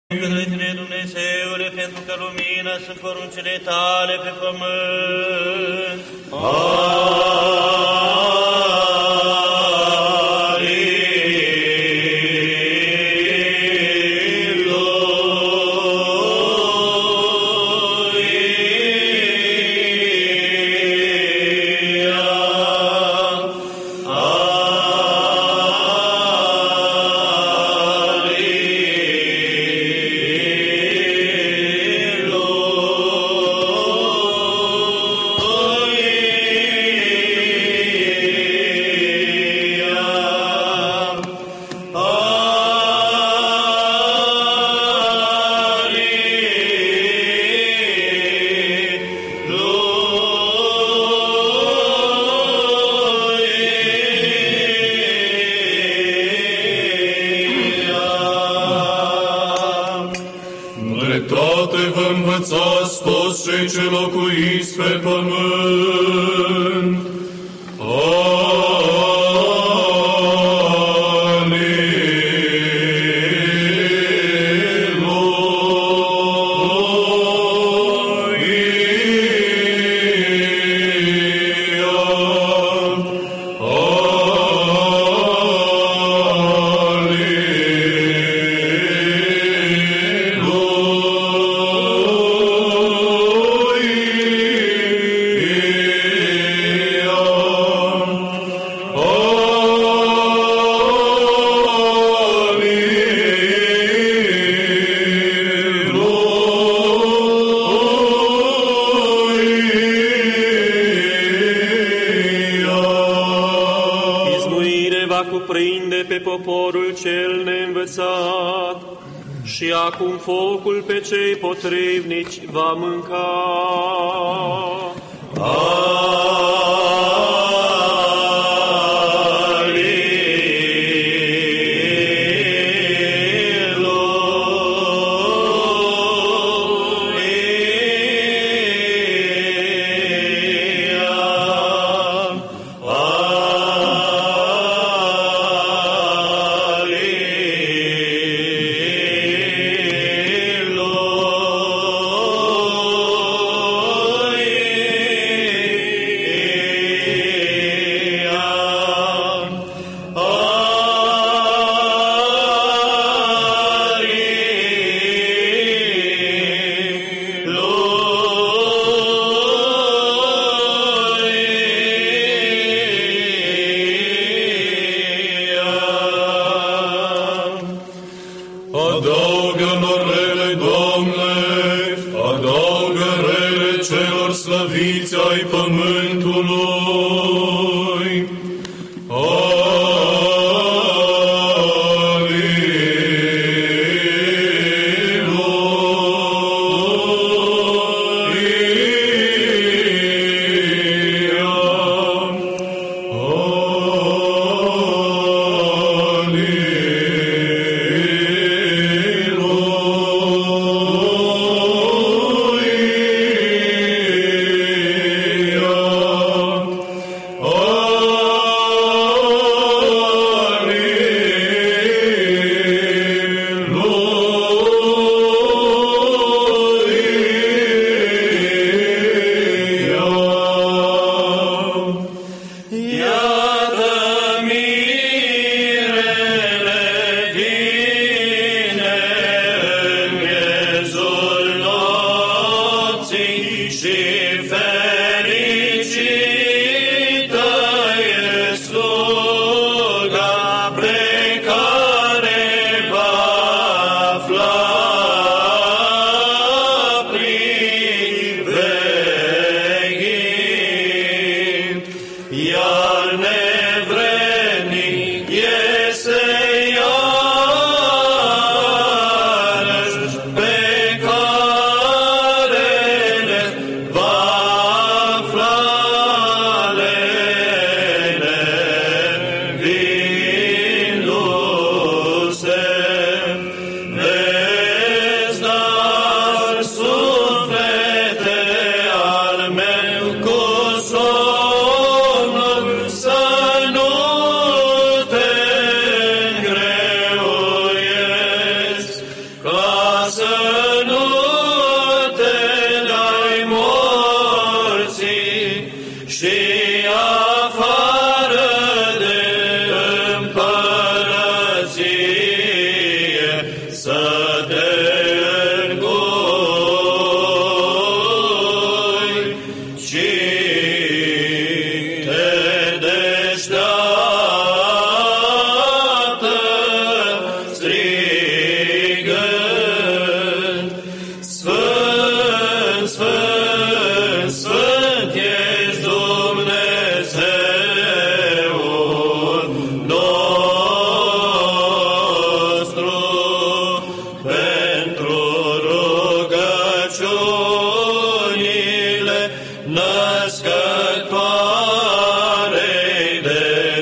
Către tine, Dumnezeule, pentru că lumina sunt poruncile tale pe pământ. Cei ce locuiți pe pământ. Poporul cel neînvățat și acum focul pe cei potrivnici va mânca. Amen. să nu te dai morții și afară de împărăție să te îngoi, ci te deșteaptă strigând: Sfânt, Sfânt, Sfânt ești Dumnezeul nostru, pentru rugăciunile născătoarei de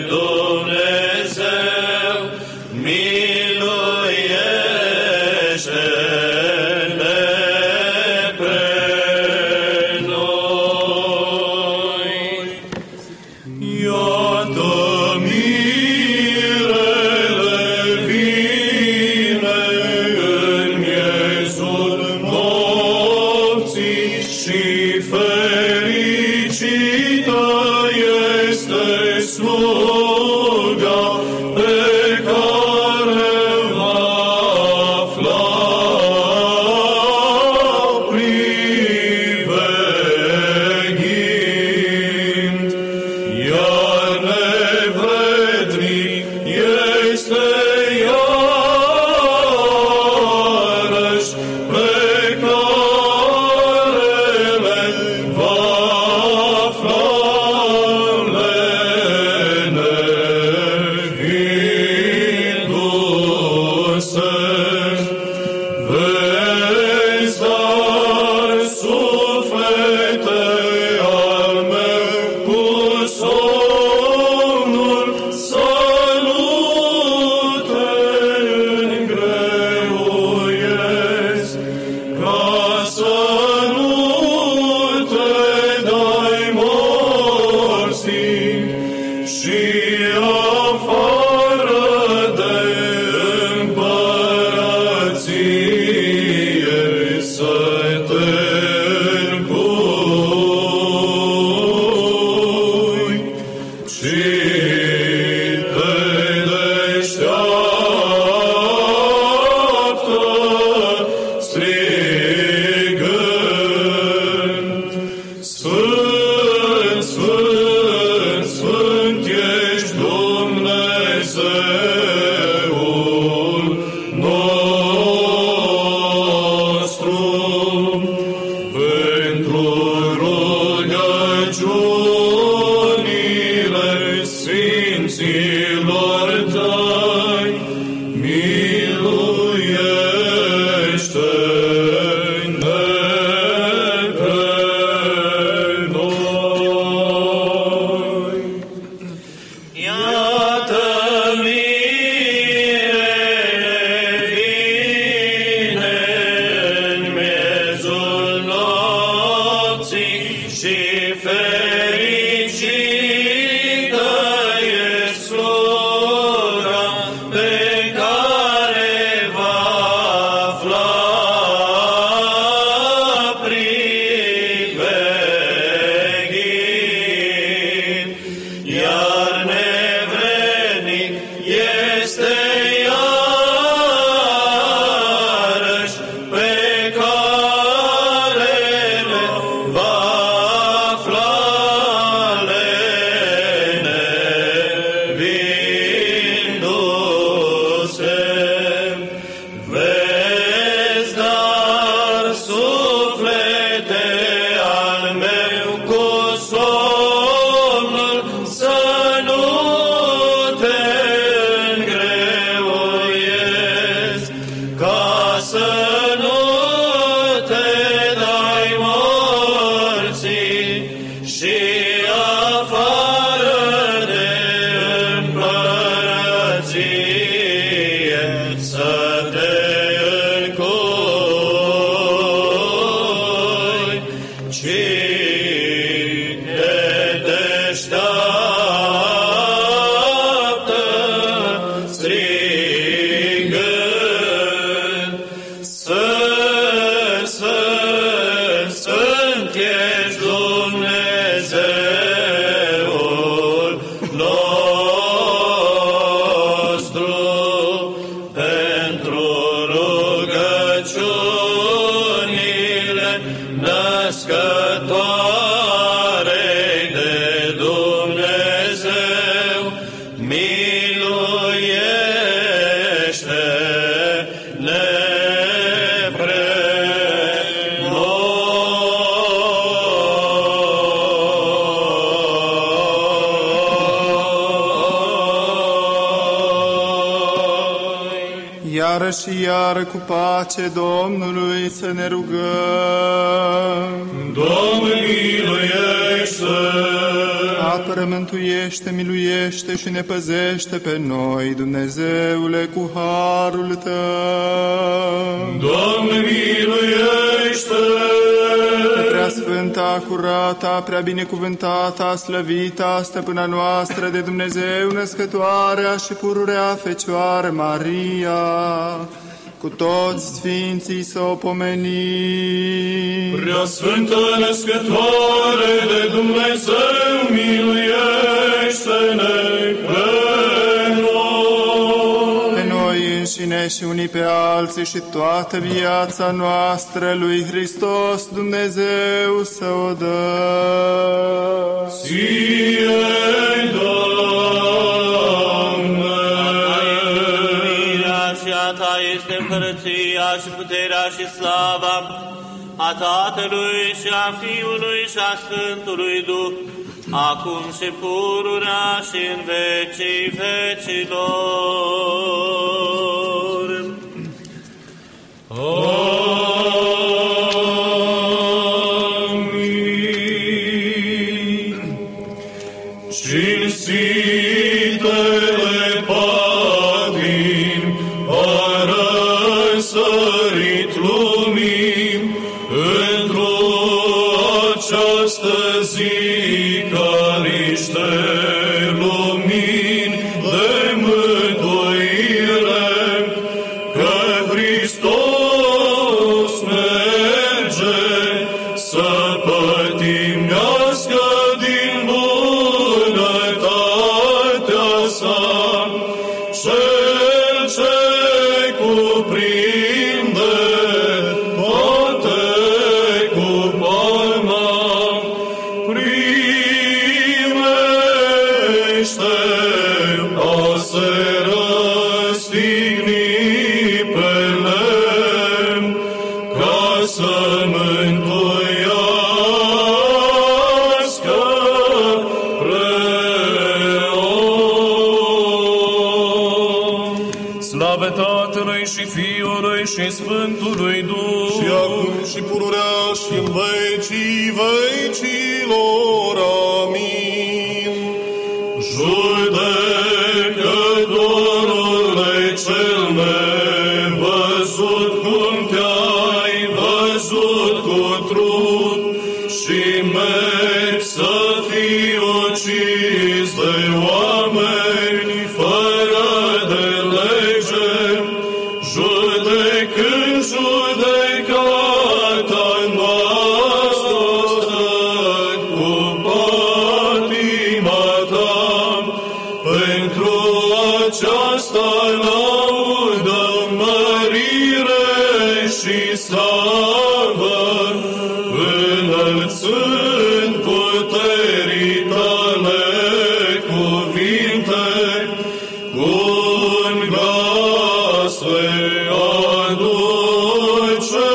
Dumnezeu, miluiește-ne pe noi. Iată mirele vine în miezul nopții și fericită este sluga pe care va afla priveghind, iar nevrednic este iarăși pe care le va afla lenevindu-se. Vezi, dar, suflete al meu, cu somnul să nu te îngreuiesc, ca să nu te dai morții și afară de împărăție să te îngui, ci te deșteaptă strigând: Sfânt, Sfânt, Sfânt ești Dumnezeul nostru, pentru rugăciunile sfinților tăi, miluiește-ne pe noi. Iată mirele vine în miezul nopții și fericită e sluga pe care va afla născătoare de Dumnezeu, miluiește-ne pre noi. Iară și iară cu pace Domnului să ne rugăm. Doamne, miluiește! Apără, mântuiește, miluiește și ne păzește pe noi, Dumnezeule, cu harul Tău. Doamne, miluiește! Pe preasfânta, curata, prea binecuvântata, slăvita, stăpâna noastră de Dumnezeu, născătoarea și pururea Fecioară Maria, cu toți sfinții să o pomenim. Preasfântă născătoare de Dumnezeu, miluiește-ne pe noi. Pe noi înșine și unii pe alții și toată viața noastră lui Hristos Dumnezeu să o dă. Ție, Doamne! Și a Ta este împărăția și puterea și slava a Tatălui și a Fiului și a Sfântului Duh, acum și pururea și în vecii vecilor. Amin. Cinstitele patimi a răsărit lumii într-o această zi ca niște lumini de mântuire, că Hristos merge să pătimească din bunătatea sa cel ce cuprinde toate cu palma. Primește a se răstigni pe lemn ca să mântuiască preot. Slavă Tatălui și Fiului și Sfântului Duh, Și acum și pururea și în vecii vecilor. Amin. Judecătorule cel nevăzut, cum te-ai văzut cu trup și mergi să fii ucis de oameni fără de lege, judecând judecata noastră cu patima ta, pentru aceasta laudă, mărire și slavă, înălțând puterii tale cuvinte, cu un glas le aduce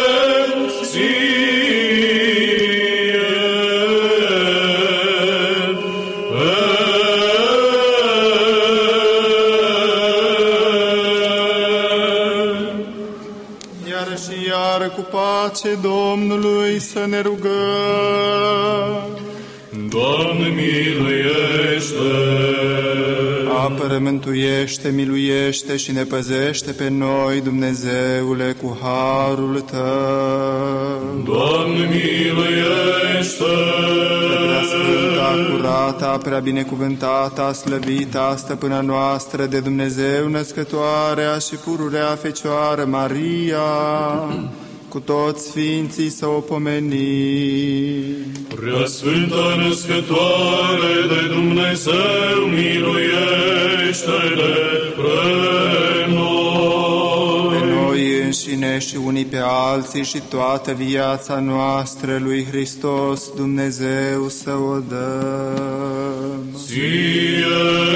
Iară și iară cu pace Domnului să ne rugăm. Doamne, miluiește! Apără, mântuiește, miluiește și ne păzește pe noi, Dumnezeule, cu harul Tău. Doamne, miluiește! Prea sfânta, curata, prea binecuvântata, slăvita, stăpâna noastră de Dumnezeu, născătoarea și pururea Fecioară Maria, cu toți sfinții să o pomenim. Preasfântă născătoare de Dumnezeu, miluiește-ne pre noi. Pe noi înșine și unii pe alții și toată viața noastră lui Hristos Dumnezeu să o dăm. Ție,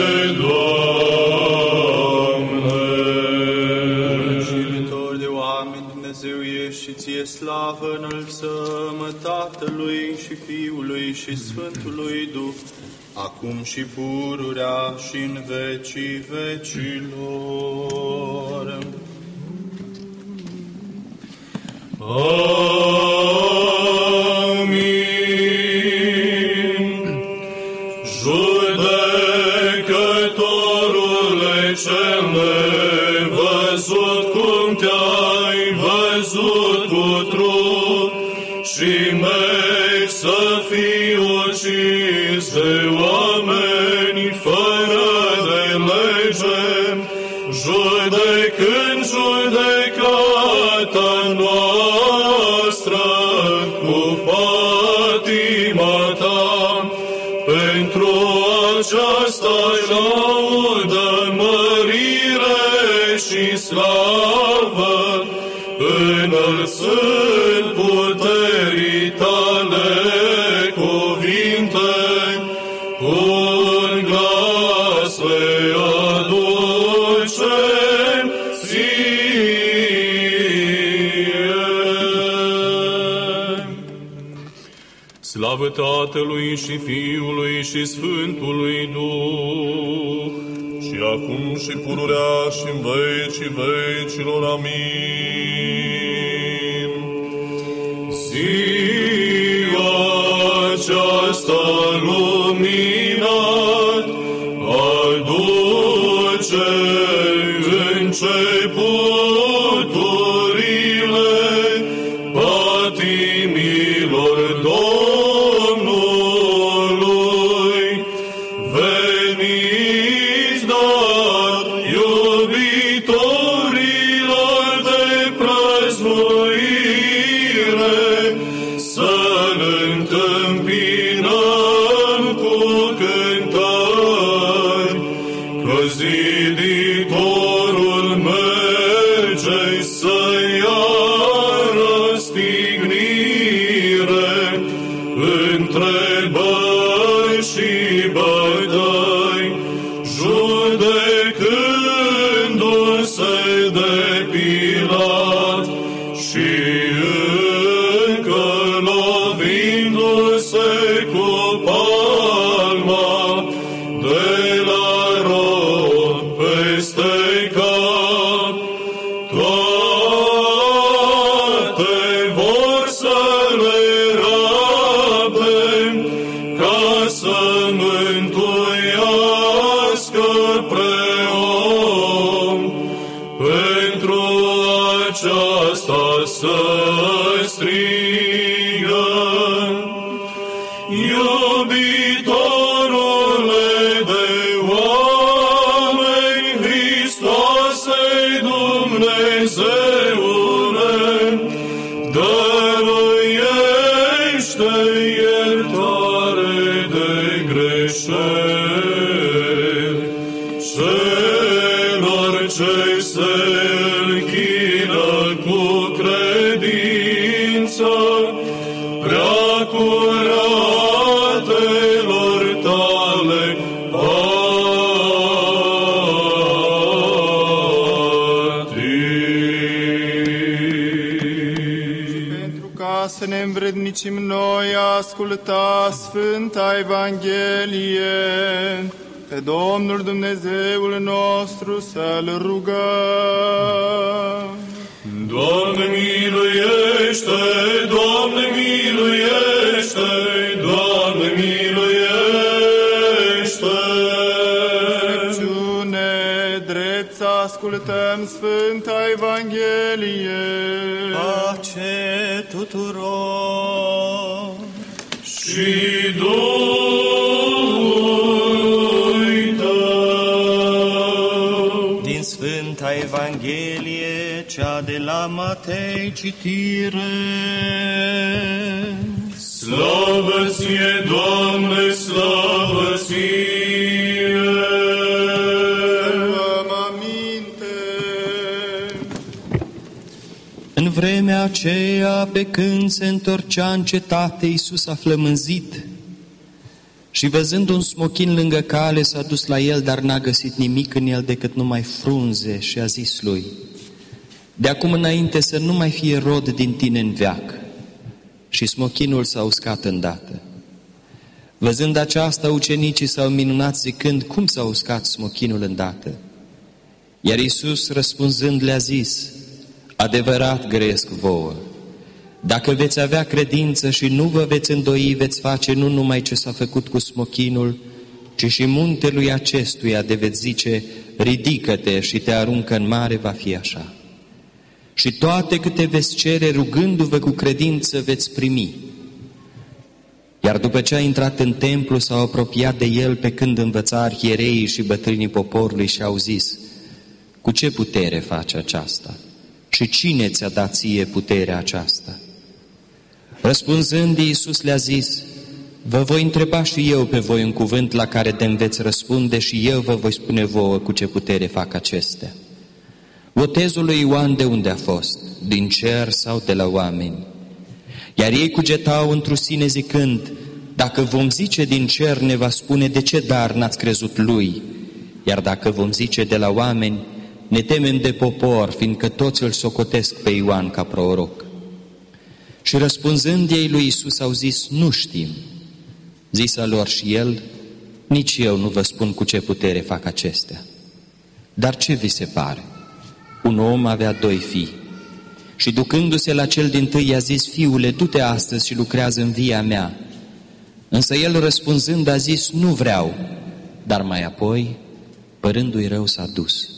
Doamne! Iubitor de oameni, Dumnezeu ești și ție slavă înălțăm Tatălui și Fiului și Sfântului Duh, acum și pururea și în vecii vecilor. Amin. Judecătorule cel nevăzut, cum te-ai văzut cu trup și mergi să fii ucis de oameni fără de lege, judecând judecata noastră cu patima ta. Pentru aceasta-i laudă, mărire și slavă, înălțând puterii tale cuvinte, cu un glas le aducem ție. Slavă Tatălui și Fiului și Sfântului Duh, și acum și pururea și în vecii vecilor. Amin. Ziua aceasta luminat aduce începuturile patimilor Domnului. Veniți, dar iubitorilor de prăznuire, să-L întâmpinăm cu cântări, că ziditorul merge să-i ia răstignire între băi și bădăi, judecându-se de Pilat și încă lovindu-se cu palma de la rod peste cap. Toate vor să le rabde, ca să mântuiască pre om. Pentru aceasta să strigă: Iubitorule de oameni, Hristoase Dumnezeule, dăruiește iertare de greșeli celor ce se închină cu credință prea curatelor tale. Pentru ca să ne învrednicim noi a asculta Sfânta Evanghelie, pe Domnul Dumnezeul nostru să-L rugăm. Doamne miluiește, Doamne miluiește, Doamne miluiește. Rugăciune drept să ascultăm Sfânta Evanghelie. Pace tuturor! Și Duhului tău. Din Sfânta Evanghelie, cea de la Matei, citire. Slavă ție, Doamne, slavă ție! Luăm aminte. În vremea aceea, pe când se întorcea în cetate, Iisus a flămânzit și văzând un smochin lângă cale, s-a dus la el, dar n-a găsit nimic în el decât numai frunze și a zis lui: de acum înainte să nu mai fie rod din tine în veac. Și smochinul s-a uscat îndată. Văzând aceasta, ucenicii s-au minunat zicând: cum s-a uscat smochinul îndată? Iar Iisus răspunzând le-a zis: adevărat grăiesc vouă, dacă veți avea credință și nu vă veți îndoi, veți face nu numai ce s-a făcut cu smochinul, ci și muntelui acestuia de veți zice: ridică-te și te aruncă în mare, va fi așa. Și toate câte veți cere, rugându-vă cu credință, veți primi. Iar după ce a intrat în templu, s-au apropiat de el pe când învăța arhiereii și bătrânii poporului și au zis: cu ce putere face aceasta? Și cine ți-a dat ție puterea aceasta? Răspunzând, Iisus le-a zis: vă voi întreba și eu pe voi un cuvânt la care de-mi veți răspunde și eu vă voi spune vouă cu ce putere fac acestea. Botezul lui Ioan de unde a fost? Din cer sau de la oameni? Iar ei cugetau într-o sine zicând: dacă vom zice din cer, ne va spune de ce dar n-ați crezut lui, iar dacă vom zice de la oameni, ne temem de popor, fiindcă toți îl socotesc pe Ioan ca proroc. Și răspunzând ei lui Iisus au zis: nu știm. Zisa lor și el: nici eu nu vă spun cu ce putere fac acestea. Dar ce vi se pare? Un om avea 2 fii și ducându-se la cel dintâi i-a zis: fiule, du-te astăzi și lucrează în via mea. Însă el răspunzând a zis: nu vreau. Dar mai apoi, părându-i rău, s-a dus.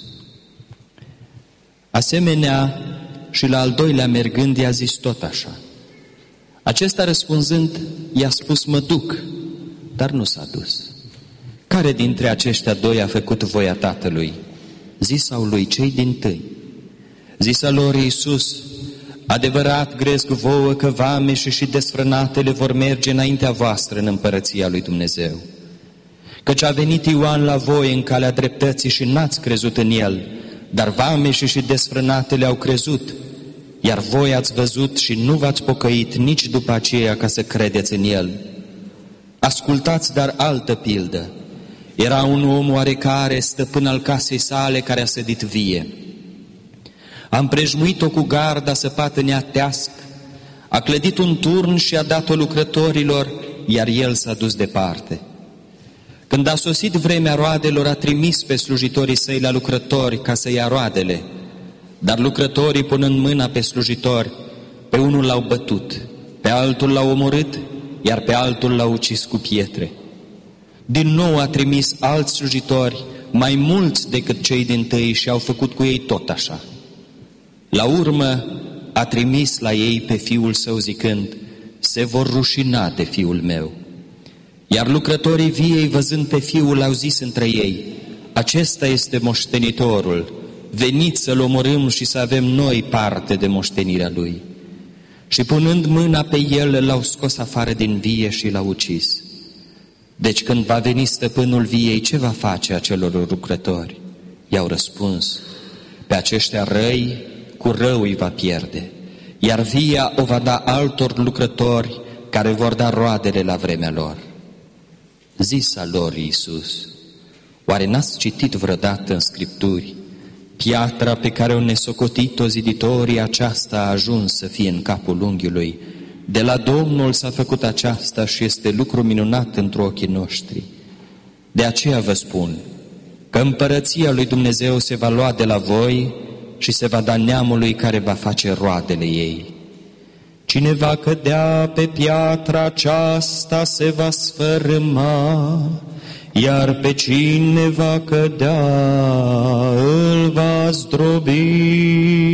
Asemenea, și la al doilea mergând i-a zis tot așa. Acesta răspunzând i-a spus: mă duc, dar nu s-a dus. Care dintre aceștia 2 a făcut voia Tatălui? Zisau lui: cei dintâi. Zisa lor Iisus: adevărat gresc vouă că vameșii și desfrânatele vor merge înaintea voastră în împărăția lui Dumnezeu. Căci a venit Ioan la voi în calea dreptății și n-ați crezut în el, dar vameșii și desfrânatele au crezut, iar voi ați văzut și nu v-ați pocăit nici după aceea ca să credeți în el. Ascultați dar altă pildă. Era un om oarecare, stăpân al casei sale, care a sădit vie. A împrejmuit-o cu garda săpată neatească, a clădit un turn și a dat-o lucrătorilor, iar el s-a dus departe. Când a sosit vremea roadelor, a trimis pe slujitorii săi la lucrători ca să ia roadele, dar lucrătorii, punând mâna pe slujitori, pe unul l-au bătut, pe altul l-au omorât, iar pe altul l-au ucis cu pietre. Din nou a trimis alți slujitori, mai mulți decât cei dintâi, și au făcut cu ei tot așa. La urmă a trimis la ei pe fiul său zicând: se vor rușina de fiul meu. Iar lucrătorii viei, văzând pe fiul, au zis între ei: acesta este moștenitorul, veniți să-l omorâm și să avem noi parte de moștenirea lui. Și punând mâna pe el, l-au scos afară din vie și l-au ucis. Deci când va veni stăpânul viei, ce va face acelor lucrători? I-au răspuns: pe aceștia răi, cu rău îi va pierde, iar via o va da altor lucrători care vor da roadele la vremea lor. Zisa lor Iisus: oare n-ați citit vreodată în Scripturi: piatra pe care o nesocotit-o ziditorii, aceasta a ajuns să fie în capul unghiului. De la Domnul s-a făcut aceasta și este lucru minunat într ochii noștri. De aceea vă spun că împărăția lui Dumnezeu se va lua de la voi și se va da neamului care va face roadele ei. Cine va cădea pe piatra aceasta se va sfărâma, iar pe cine va cădea îl va zdrobi.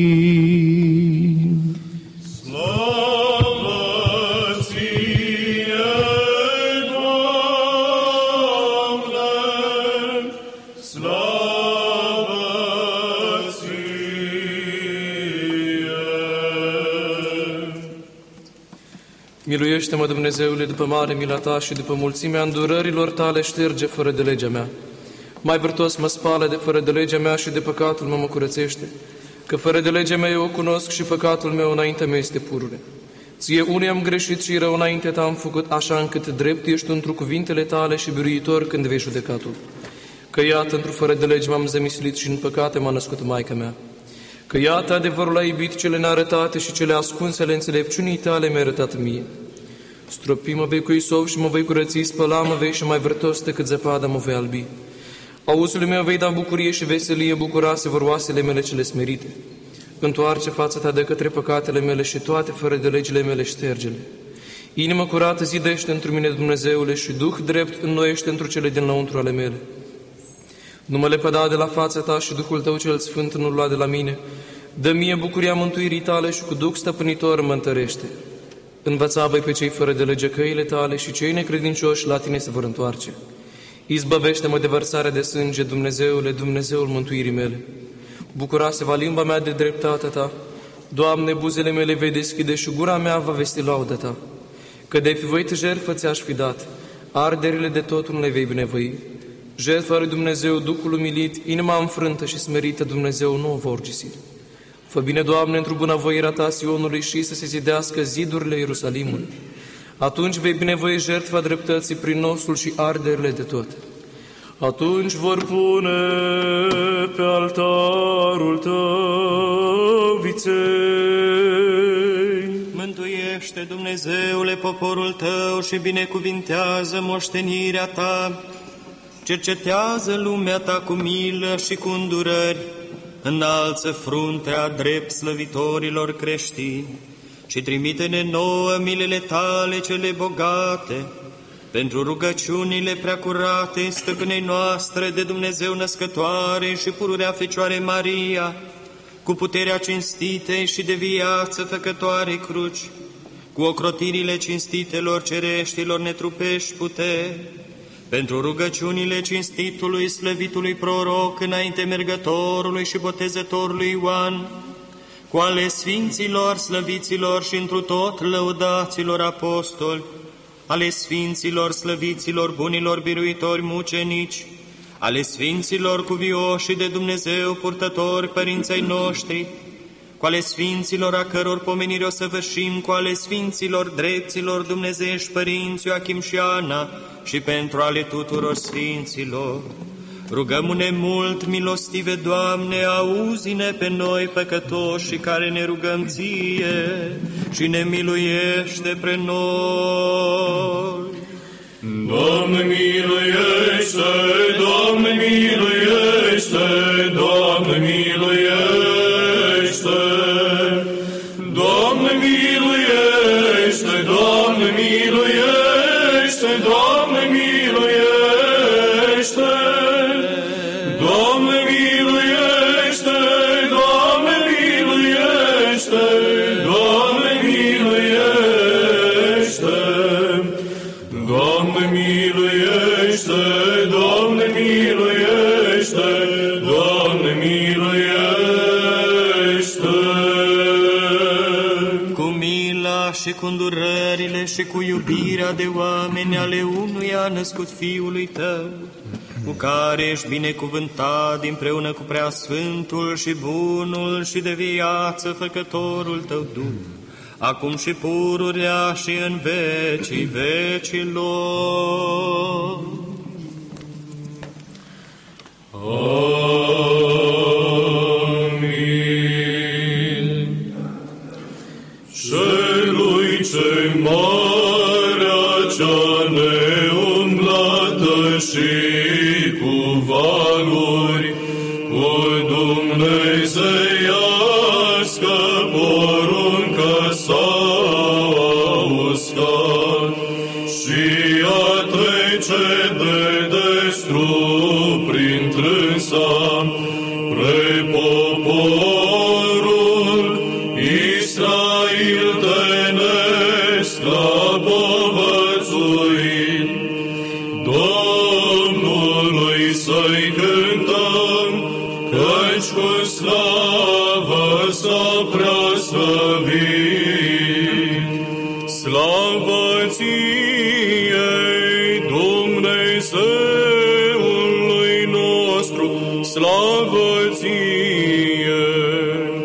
Miluiește-mă, Dumnezeule, după mare mila Ta și după mulțimea îndurărilor Tale, șterge fără de legea mea. Mai vârtos mă spală de fără de legea mea și de păcatul mă curățește. că fără de legea mea eu o cunosc și păcatul meu înaintea mea este purure. Ție unii am greșit și rău înainte ta am făcut, așa încât drept ești întru cuvintele tale și biruitor când vei judecatul. Că iată, într-o fără de lege m-am zămislit și în păcate m-a născut maica mea. Că iată, adevărul a iubit cele nearătate și cele ascunse ale înțelepciunii tale mi-a arătat mie. Stropi mă vei cu isop și mă vei curăți, spăla mă vei și mai vârtos decât zăpada mă vei albi. Auzului meu vei da bucurie și veselie, bucurase vor oasele mele cele smerite. Întoarce fața ta de către păcatele mele și toate fără de legile mele ștergele. Inimă curată zidește într mine, Dumnezeule, și Duh drept înnoiește într cele din lăuntru ale mele. Nu mă lepăda de la fața ta și Duhul tău cel sfânt nu lua de la mine. Dă mie bucuria mântuirii tale și cu Duh stăpânitor mă întărește. Învăța voi pe cei fără de lege căile tale și cei necredincioși la tine se vor întoarce. Izbăvește-mă de vărsarea de sânge, Dumnezeule, Dumnezeul mântuirii mele. Bucura-se va limba mea de dreptatea ta. Doamne, buzele mele vei deschide și gura mea va vesti laudă ta. Că de-ai fi voit jertfă ți-aș fi dat, arderile de tot nu le vei binevăi. Jertfa lui Dumnezeu, Duhul umilit, inima înfrântă și smerită, Dumnezeu nu o vor gisi. Fă bine, Doamne, într-o bunăvoirea ta Sionului și să se zidească zidurile Ierusalimului. Atunci vei binevoi jertfa dreptății prin nosul și arderile de tot. Atunci vor pune pe altarul tău viței. Mântuiește, Dumnezeule, poporul tău și binecuvintează moștenirea ta. Cercetează lumea ta cu milă și cu îndurări. Înalță fruntea drept slăvitorilor creștini și trimite-ne nouă milele tale cele bogate, pentru rugăciunile preacurate stăpânei noastre de Dumnezeu născătoare și pururea Fecioare Maria, cu puterea cinstitei și de viață făcătoare cruci, cu ocrotirile cinstitelor cereștilor netrupești puteri, pentru rugăciunile cinstitului slăvitului proroc înainte mergătorului și botezătorului Ioan, cu ale sfinților, slăviților și întru tot lăudaților apostoli, ale sfinților, slăviților, bunilor biruitori mucenici, ale sfinților cuvioși de Dumnezeu purtători părinții noștri, cu ale sfinților a căror pomenire o săvârșim, cu ale sfinților drepților dumnezeiești părinți Ioachim și Ana și pentru ale tuturor sfinților. Rugăm-ne mult, milostive Doamne, auzi-ne pe noi păcătoși care ne rugăm Ție și ne miluiește pre noi. Doamne miluiește, Doamne miluiește, Doamne miluiește, Doamne miluiește, Doamne miluiește, Doamne miluiește, Doamne miluiește, Doamne miluiește, Doamne miluiește, Doamne miluiește, Doamne miluiește, Doamne miluiește. Cu mila și cu îndurările și cu iubirea de oameni ale unuia născut Fiului Tău, cu care ești binecuvântat dinpreună cu Preasfântul și Bunul și de viață Făcătorul Tău Duh, acum și pururea și în vecii vecilor. Amin. Celui ce marea cea neumblată și cu valuri, cu dumnezeiască poruncă s-a uscat și a trece de destru prin trânsa pre poporul Israel tenesc la povățuit. Domnului să-i cântăm, căci cu slavă s-a preaslăvit. Slavă Ție, Dumnezeului nostru, slavă Ție!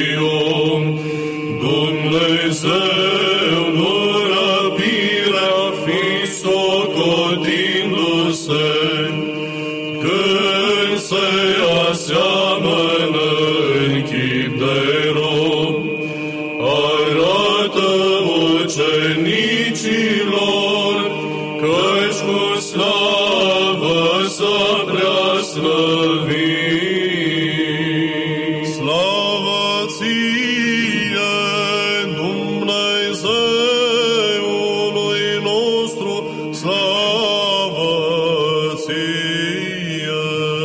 Dumnezeu nu răpirea fi socotindu-se, când se aseamănă în chip de rob, arată ucenicilor, căci cu slavă s-a prea slăvit. Slavă ție, Dumnezeului nostru, slavă ție.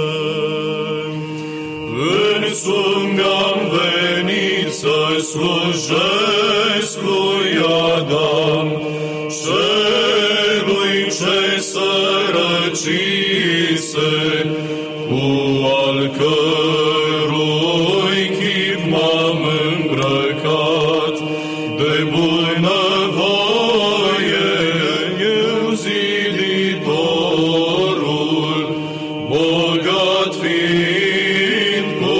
Însumi am venit să slujesc lui Adam, celui ce sărăcise, cu al cărui chip m-am îmbrăcat, de bunăvoie eu ziditorul, bogat fiind cu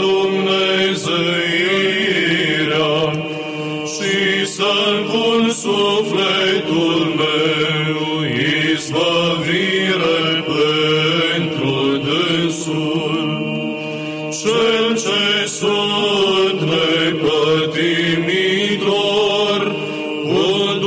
Dumnezeirea, și să-mi pun sufletul meu izbăvire pentru dânsul. Cel ce sunt nepătimitor cu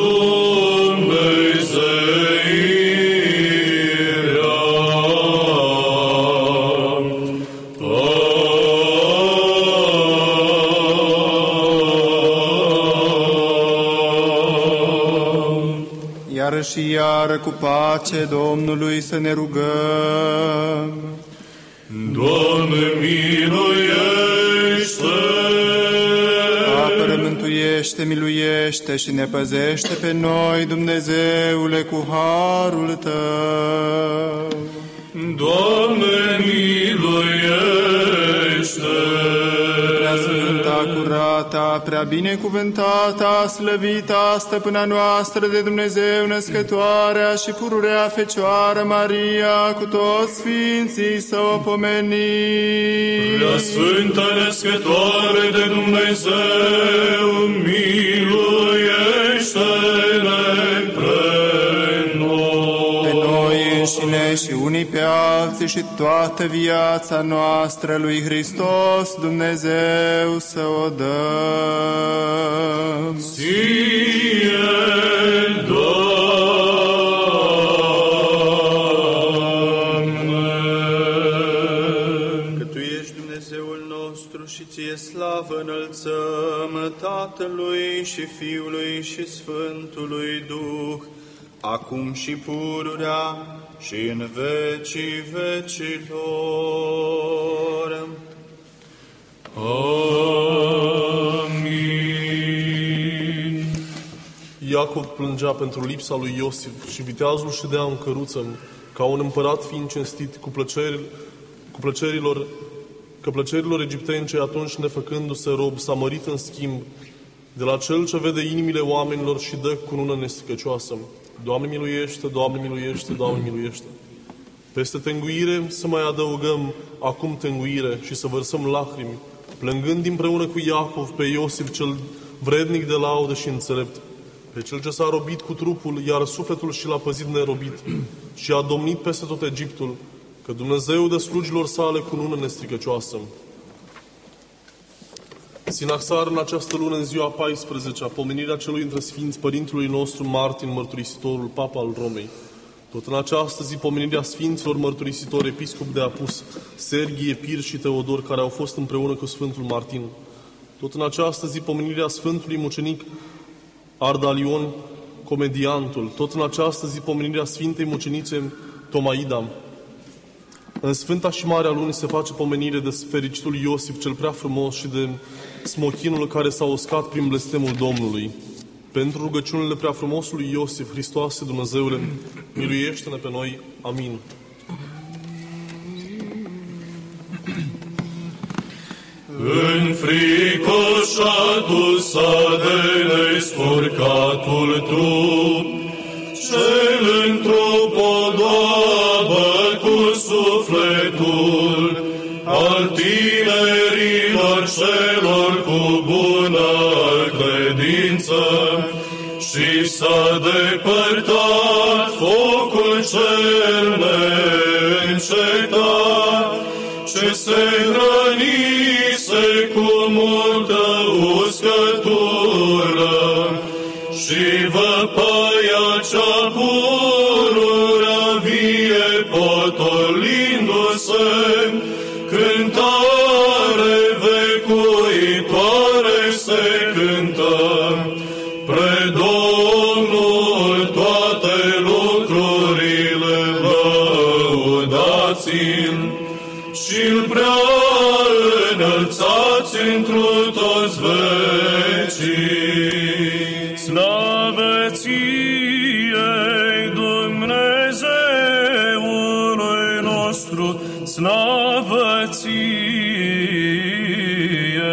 Dumnezeirea. Iară și iară cu pace Domnului să ne rugăm. Doamne, miluiește! Apără, mântuiește, miluiește și ne păzește pe noi, Dumnezeule, cu harul Tău. Doamne, miluiește! Prea sfânta, curata, prea binecuvântata, slăvita, stăpâna noastră de Dumnezeu, născătoarea și pururea Fecioară Maria, cu toți sfinții să o pomenim. Prea sfântă născătoare de Dumnezeu, miluiește-ne pre noi. Pe noi înșine și unii pe alții și toată viața noastră lui Hristos Dumnezeu să o dăm. Ție, Că Tu ești Dumnezeul nostru și Ție slavă înălțăm, Tatălui și Fiului și Sfântului Duh, acum și pururea și în vecii vecilor. Amin. Iacov plângea pentru lipsa lui Iosif și viteazul ședea în căruță, ca un împărat fiind cinstit, cu plăcerilor egipteni cei atunci nefăcându-se rob, s-a mărit în schimb de la cel ce vede inimile oamenilor și dă cunună nestricăcioasă. Doamne miluiește, Doamne miluiește, Doamne miluiește. Peste tânguire să mai adăugăm acum tânguire și să vărsăm lacrimi, plângând împreună cu Iacov pe Iosif cel vrednic de laudă și înțelept, pe cel ce s-a robit cu trupul, iar sufletul și l-a păzit nerobit și a domnit peste tot Egiptul, că Dumnezeu dă slugilor sale cunună nestricăcioasă. Sinaxar, în această lună, în ziua 14-a, pomenirea celui dintre sfinți, părintelui nostru Martin, mărturisitorul, papa al Romei. Tot în această zi, pomenirea sfinților mărturisitori, episcop de Apus, Serghie, Pir și Teodor, care au fost împreună cu Sfântul Martin. Tot în această zi, pomenirea Sfântului Mucenic Ardalion, comediantul. Tot în această zi, pomenirea Sfintei Mucenițe Tomaida. În Sfânta și Marea Luni se face pomenire de fericitul Iosif cel prea frumos și de smochinul care s-a uscat prin blestemul Domnului. Pentru rugăciunile prea frumosului Iosif, Hristoase Dumnezeule, miluiește-ne pe noi. Amin. Înfricoșatul s-a de nespurcatul trup, cel într-o podoabă cu sufletul al tinerilor celor cu bună credință și s-a depărtat focul cel neîncetat, ce se hrănise cu multă uscătură și văpaia cea pururea vie potolindu-se, cântare vecuitoare se cântă. Pre Domnul toate lucrurile lăudați-l și-l prea înălțați întru toți vecii. Slavă ție, Dumnezeului nostru, slavă ție!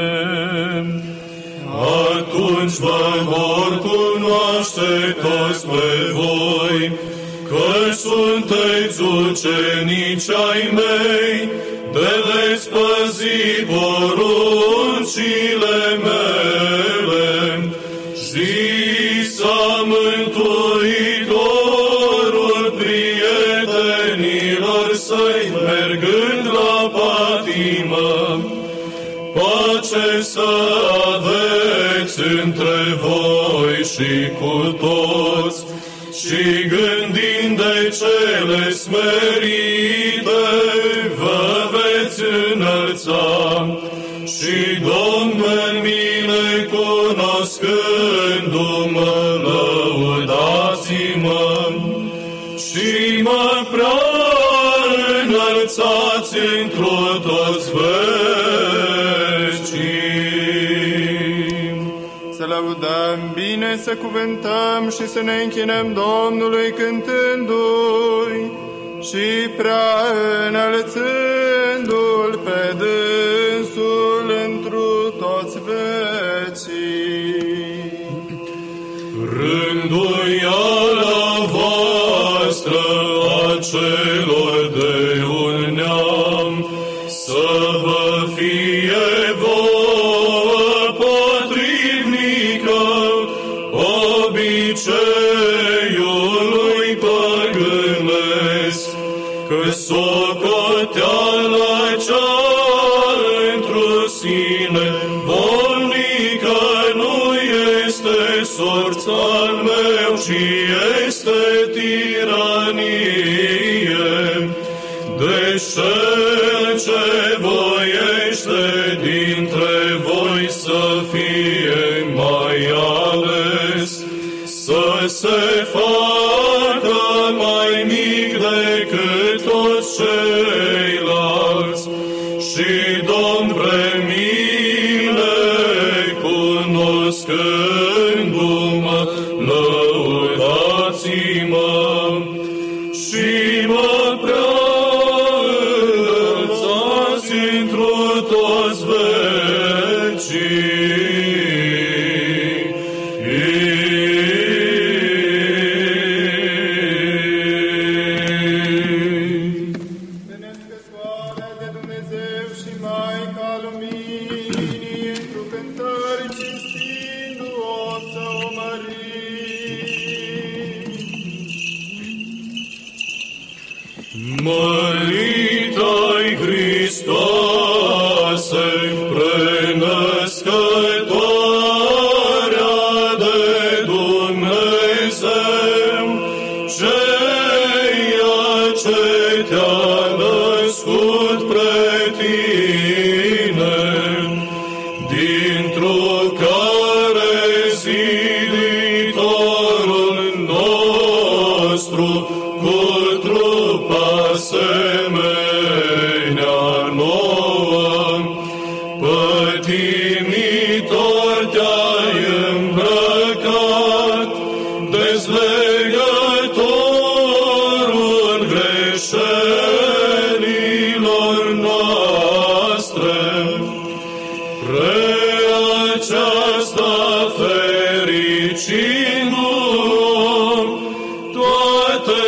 Atunci vă vor cunoaște toți pe voi, că sunteți ucenici ai mei, de veți păzi poruncile mele. Zisa Mântuitorul prietenilor săi, mergând la patimă, pace să aveți între voi și cu toți, și gândind de cele smerite, vă veți înălța, și Domnul binecunoscându-mă, lăudați-mă, și mă prea înălțați într-o toți vecii. Să lăudăm bine, să cuvântăm și să ne închinăm Domnului cântându-i și prea înălțându-l pe dânsul întru toți vecii. Rânduiala voastră a celor de un neam, să vă fie vouă potrivnică obiceiului păgânesc, că socoteala cea întru sine volnică nu este sorț al meu, ci este tiranie. Deci cel ce voiește dintre voi să fie mai ales, să se facă mai mic decât toți ceilalți, și Domn pre mine, cunoscându-mă, lăudați-mă, și mă prea înălțați întru toți vecii. Benescătoare de Dumnezeu și Maica Luminii, întru cântări cinstindu-o să o mărim. Mărit ai Hristoase, prenăscătoarea de Dumnezeu, ceea ce te-a născut pre tine, dintr-o care ziditorul nostru cu trup asemenea nouă, pătimitor te-ai îmbrăcat, dezlegătorul greșelilor noastre. Pre aceasta fericindu-o, toate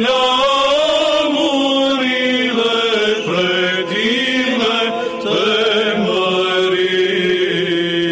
neamurile pre tine te mărim.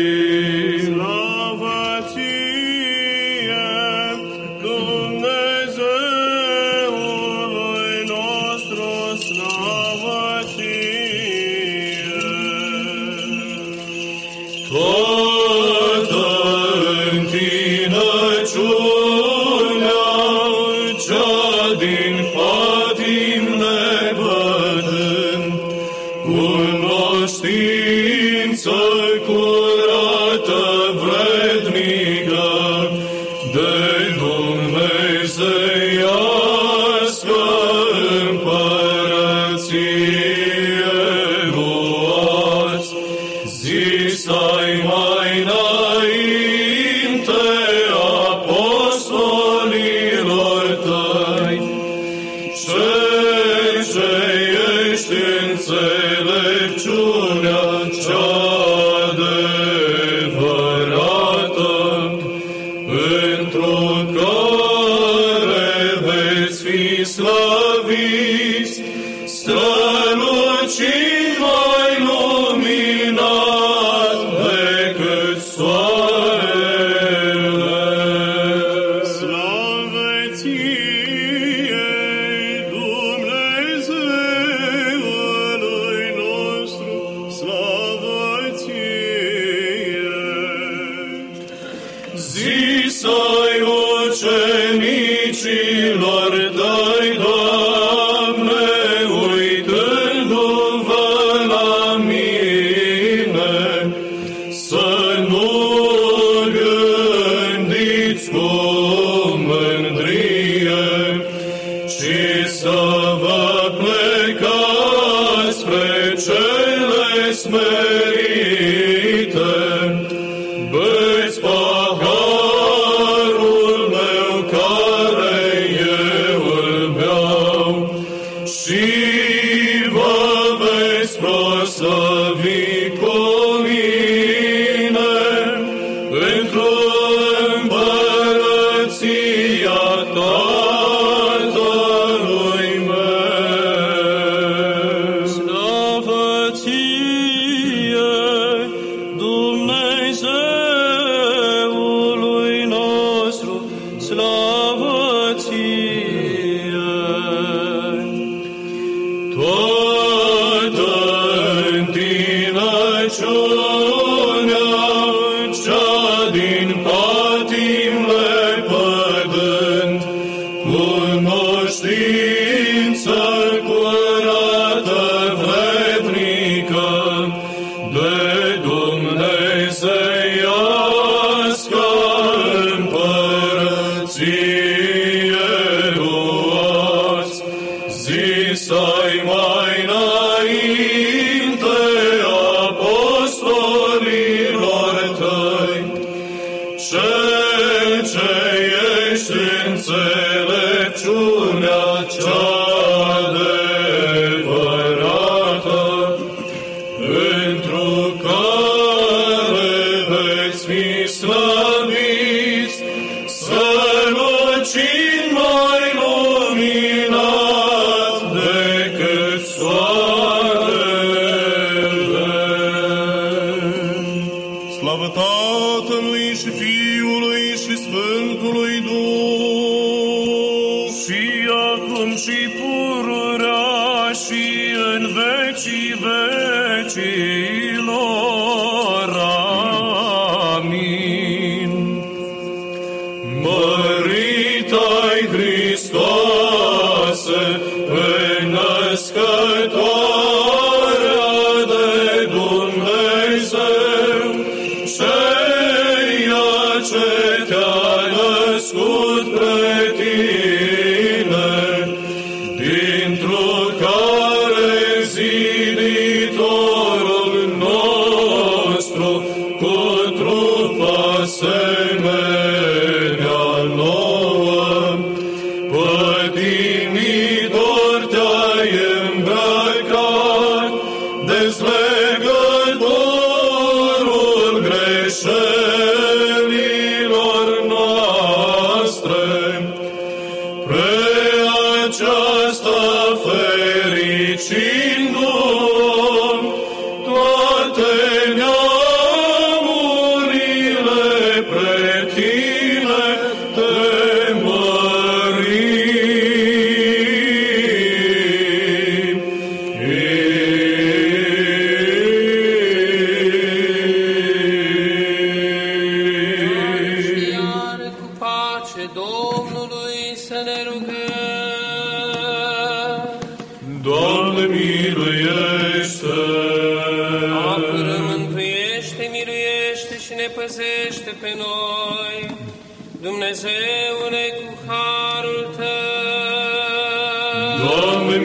mai înainte apostolilor tăi, cel ce ești înțelepciunea cea adevărată, într-o care veți fi slăviți, strălucind mai luminat decât soarele. Slavă ție, Dumnezeului nostru, slavă ție! Zis-ai ucenicilor tăi, Doamne, uitându-vă la mine, să nu gândiți cu mândrie, ci să vă plecați spre cele smerite. Băți paharul meu care eu îl beau și vă veți proslăvi cu mine într-o împărăția Tatălui meu. Slavă ție, Dumnezeului nostru, slavă ție! Toată întinăciunea cea din patim lepădând, cunoștință curată vrednică de dumnezeiască împărăție luați, zis-ai mai înainte apostolilor tăi, cel ce ești înțelepciunea cea adevărată, într-o care veți fi slăviți, strălucind mai luminat decât soarele. Slavă Tatălui și Fiului și Sfântului Duh, și acum și pururea și în vecii vecilor. Amin. Mărit ai Hristoase, născătoarea de Dumnezeu, ceea ce te-a născut pe tine, dintr-o care ziditorul nostru cu trup asemenea nouă, pătimitor te-ai îmbrăcat, dezlegătorul greșelilor noastre. Pre aceasta fericindu-mi toate neamurile pre tine te mărim. Iar cu pace Domnului să ne rugăm. Doamne, miluiește! Apără, mântuiește, miluiește și ne păzește pe noi, Dumnezeule, cu harul Tău. Doamne,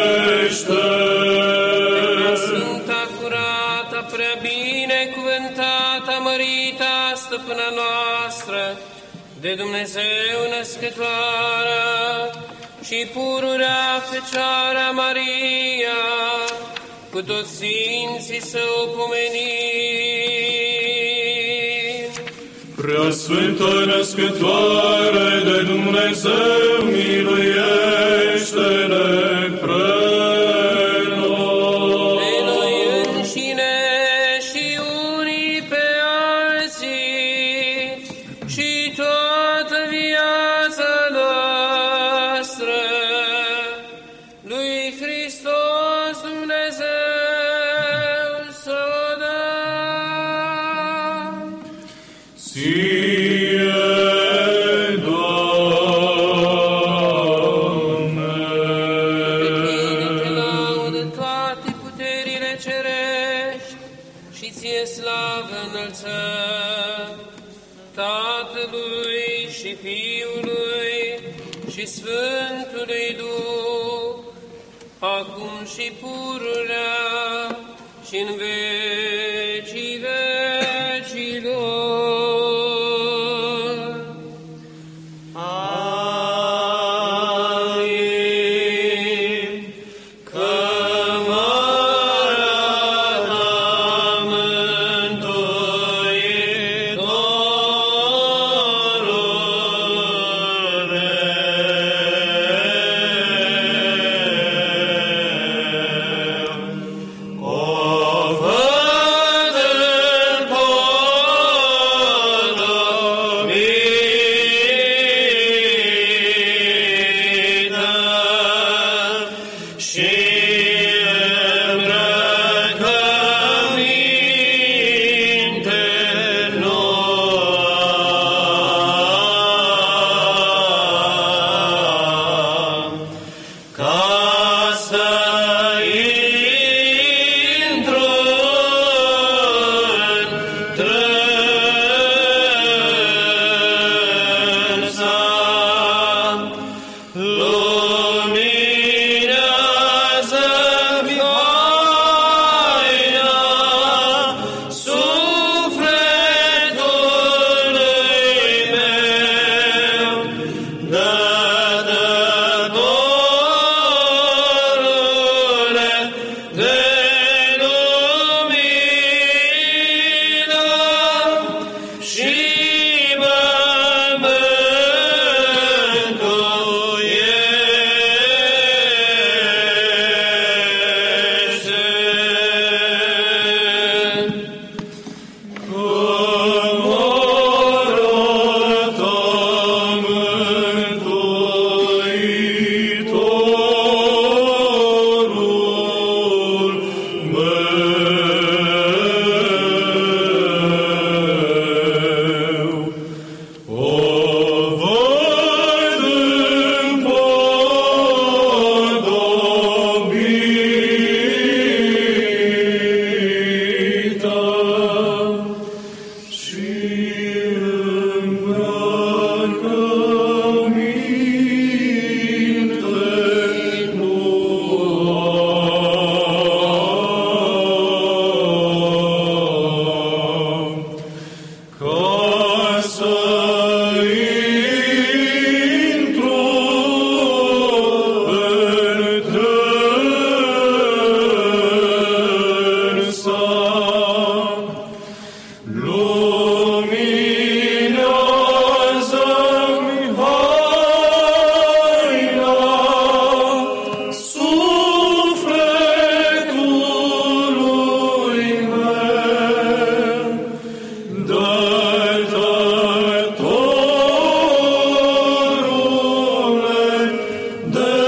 miluiește! Prea sfânta, curată, prea binecuvântată, Beata Mărita, stăpâna noastră, de Dumnezeu născătoare, și pururea Fecioara Maria, cu toți sfinții să o pomenim. Preasfântă născătoare de Dumnezeu, miluiește-ne pre noi. Pe noi înșine și unii pe alții și toată viața noastră lui Hristos Dumnezeu să o dăm. Ție, Doamne. Pe tine te laudă toate puterile cerești și ție slavă înălțăm, Tatălui și Fiului și Sfântului Duh, acum și pururea și în vecii vecilor. Amin. Cămara ta Mântuitorule, o văd în podobită și îmbrăcăminte nouă, ca să intru întrânsa. Luminează-mi haina sufletului meu, Dătătorule de lumină, și mă mântuiește. Cămara ta Mântuitorul meu, o văd în podobita și îmbrăcăminte nouă, ca să intru întrânsa. Luminează-mi haina sufletului meu, Dătătorule de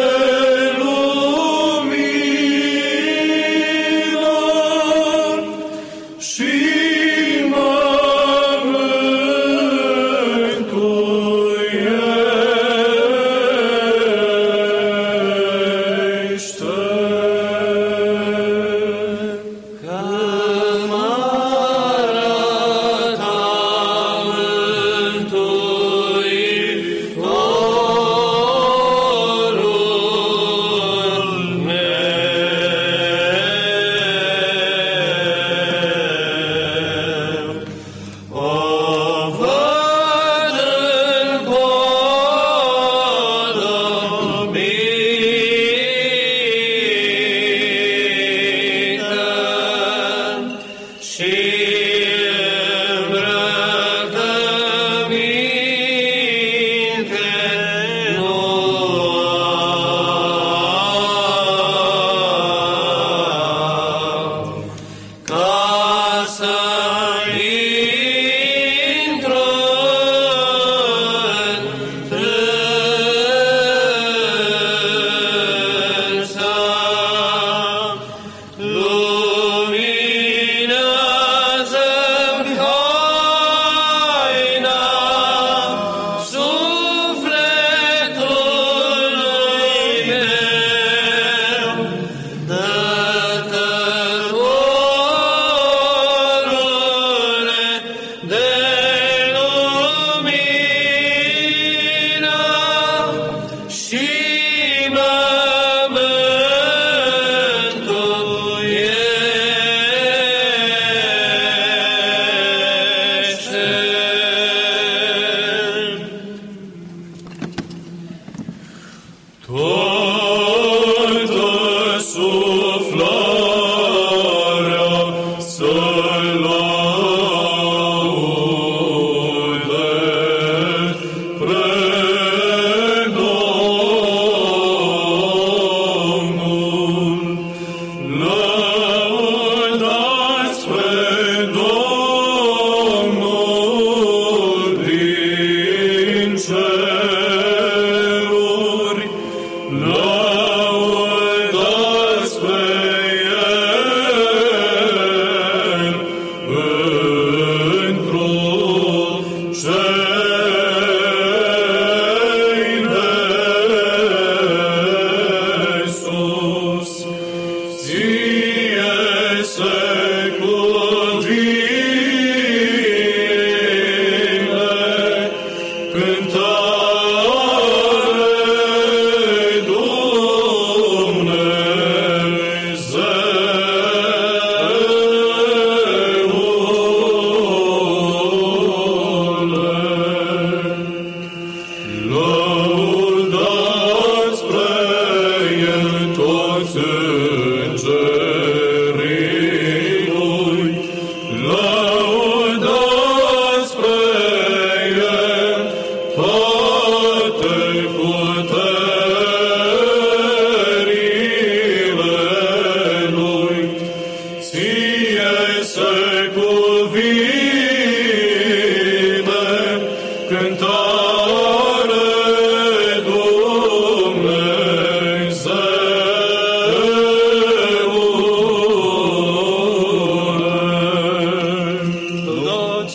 lumină, și mă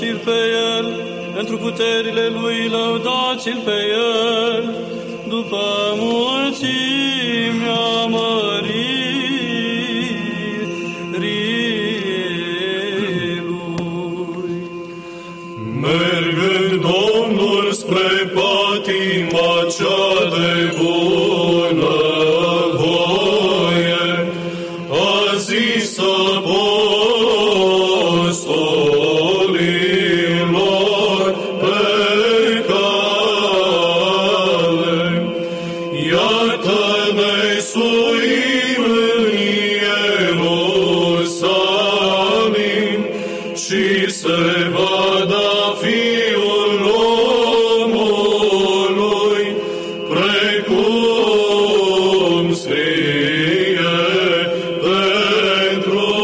lăudați-l pe El, pentru puterile Lui lăudați-l pe El, după mulțimea măririi Lui. Mergând Domnul spre patima cea de bună voie, a zis apostolilor pe cale, iată-ne suim în Ierusalim și se va da Fiul omului, precum scrie pentru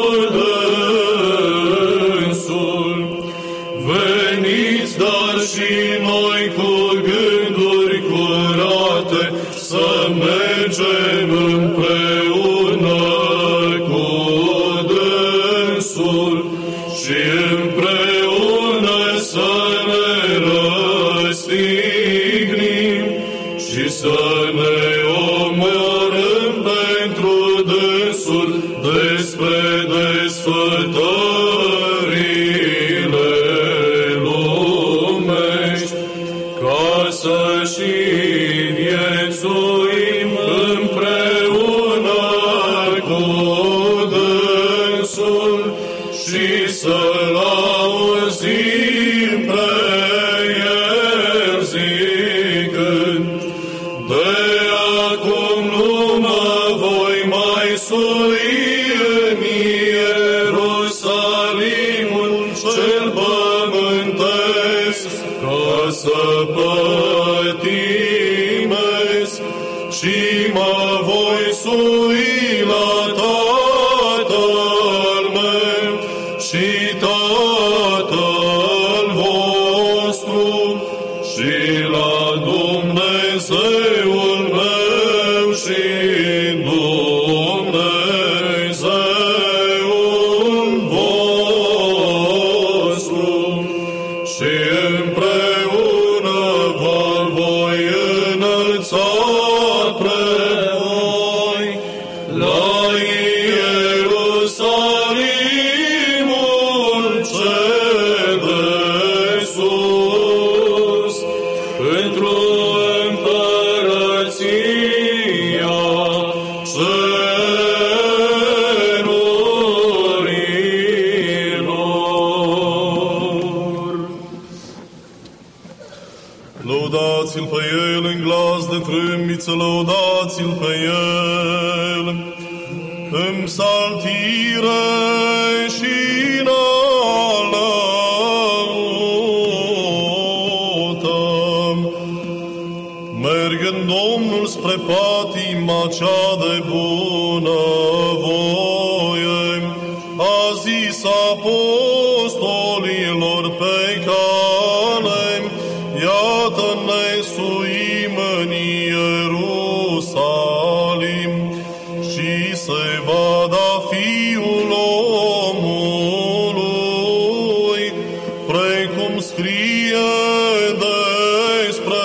dânsul. Veniți, dar și noi cu gânduri curate, să mergem împreună cu dânsul și împreună să ne răstignim și să ne omorâm pentru dânsul despre desfătările lumești, ca să și viețuim împreună cu dânsul și să-L auzim pe El zicând: de acum nu mă voi mai sui în Ierusalimul cel pământesc, ca să pătimesc, ci mă voi sui la Tatăl meu și Tatăl vostru și la Dumnezeul meu și Dumnezeul vostru, și împreună vă voi înălța pre voi la Ierusalimul cel de sus, într-o împărăția cerurilor. Lăudați-l pe El în glas de trâmbiță, lăudați-l pe El în psaltire și în alăută. Mergând Domnul spre patima cea de bună voie, a zis apostolilor pe cale, iată-ne suim în Ierusalim și se va da Fiul omului, precum scrie despre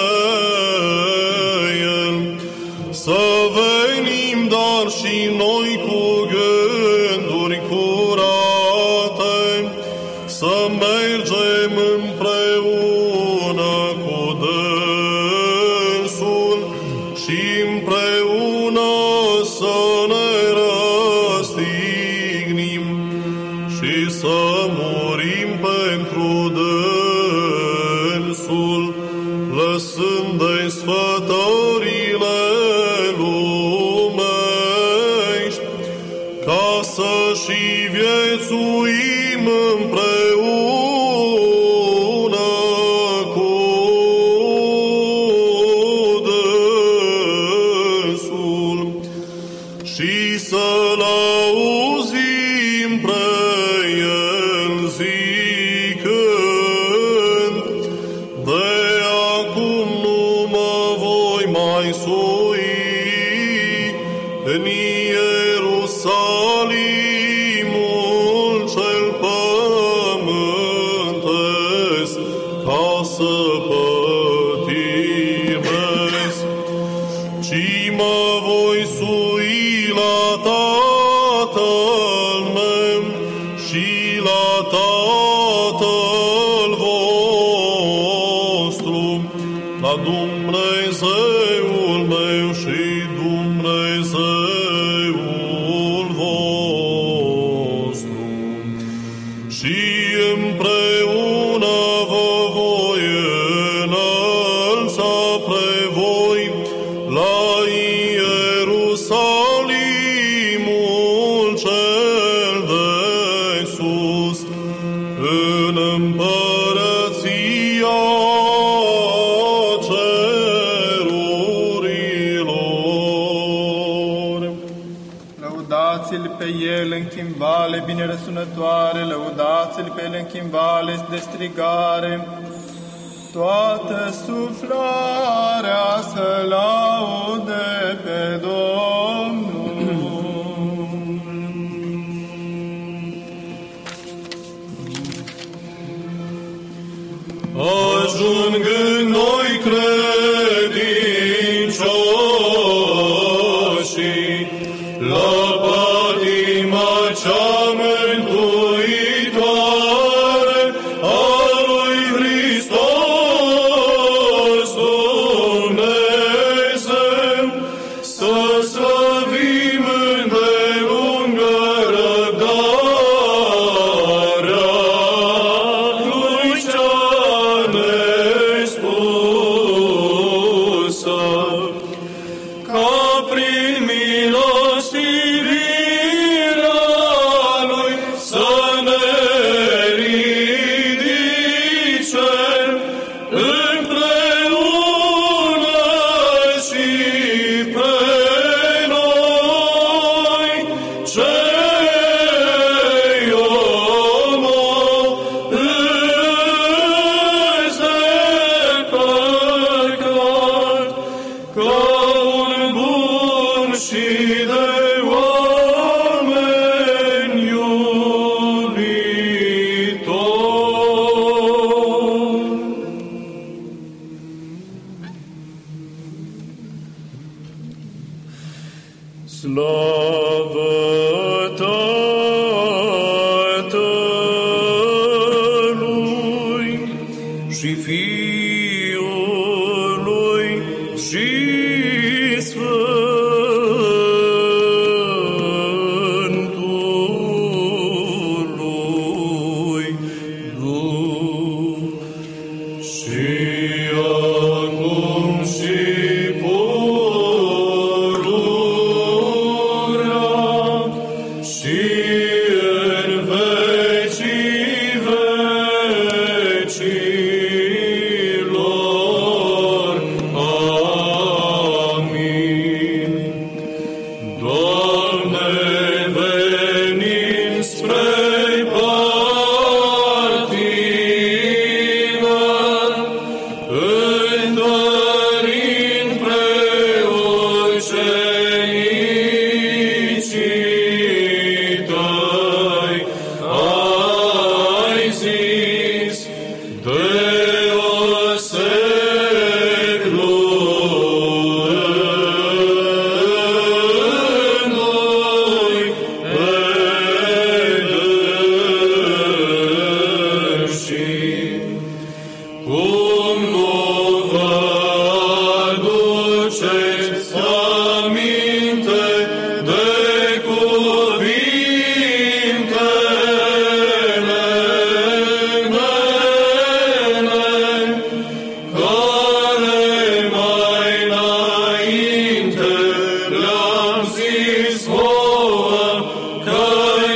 El. Să venim, dar și noi cu gânduri curate, să mergem împreună cu dânsul și împreună să ne răstignim și să murim pentru dânsul, lăsând desfătările lumești, ca să și viețuim împreună cu dânsul și să-L auzim pe El zicând: de acum nu mă voi mai sui în Ierusalimul cel pământesc, ca să pătimesc, ci mă voi sui la Tatăl meu și la Tatăl vostru, la Dumnezeul meu și Dumnezeul vostru. Și împreună vă voi înălța pre voi la Ierusalimul cel de sus, în împărăția cerurilor. Lăudați-l pe el în chimbale bine răsunătoare, lăudați-l pe el în chimbale de strigare. Toată suflarea să laude pe Domnul. Ajung în noi credincioși la patima cea mântuitoare a lui Hristos Dumnezeu, să slăvim îndelungă răbdarea lui cea nespusă, ca prin milostivirea lui să ne ridice împreună și pe noi, cei omorâți de păcat, ca un bun și de oameni iubitori. Slavă Tatălui și Fiului și Sfântului Duh, și acum și pururea și în vecii vecilor. Amin. Doamne, venim spre partină, întărind preucenicii tăi, ai zis, deoseb luându-i pedepsi. Cum nu vă aduceți aminte de cuvintele mele, care mai înainte le-am zis vouă, că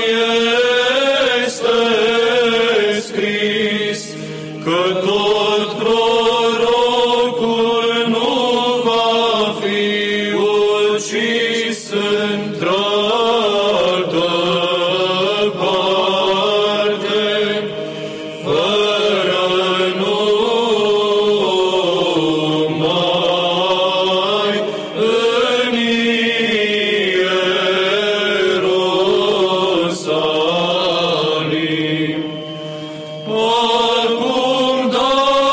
este scris, că tot prorocul nu va fi ucis într-altă parte, fără numai în Ierusalim. Acum,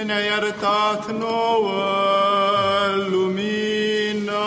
ne-ai arătat nouă lumina.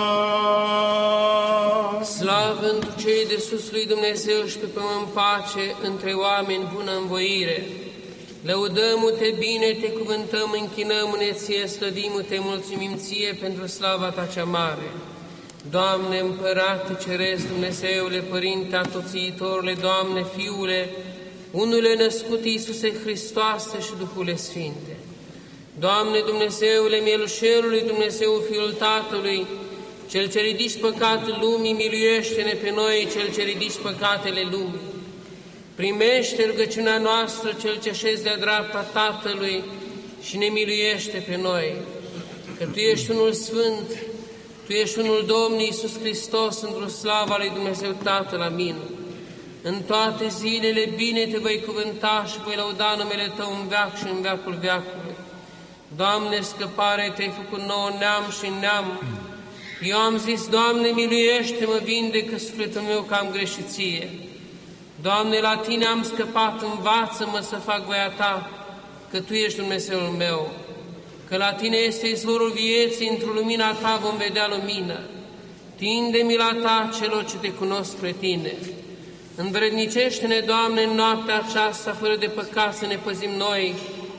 Slavă întru cei de sus lui Dumnezeu și pe pământ pace între oameni bună învoire. Lăudăm-te bine, te cuvântăm, închinăm-ne ție, slăvim-te, mulțumim ție pentru slava ta cea mare. Doamne, Împărate Ceresc, Dumnezeule, Părinte Atoțiitorule, Doamne, Fiule, unule născut Iisuse Hristoase și Duhule Sfinte. Doamne, Dumnezeule, Mielușelului, Dumnezeu, Fiul Tatălui, Cel ce ridici păcatul lumii, miluiește-ne pe noi, Cel ce ridici păcatele lumii. Primește rugăciunea noastră, Cel ce șezi de-a dreapta Tatălui și ne miluiește pe noi, că Tu ești unul Sfânt, Tu ești unul Domn Iisus Hristos, într-o slava lui Dumnezeu Tatăl, amin. În toate zilele bine te voi cuvânta și voi lăuda numele Tău în veac și în veacul veacului. Doamne, scăpare Te-ai făcut nouă neam și neam. Eu am zis, Doamne, miluiește-mă, vindecă sufletul meu că am greșit Ție. Doamne, la Tine am scăpat, învață-mă să fac voia Ta, că Tu ești Dumnezeul meu, că la Tine este izvorul vieții, într-o lumina Ta vom vedea lumină. Tinde mila Ta celor ce Te cunosc spre Tine. Învrednicește-ne, Doamne, în noaptea aceasta, fără de păcat să ne păzim noi.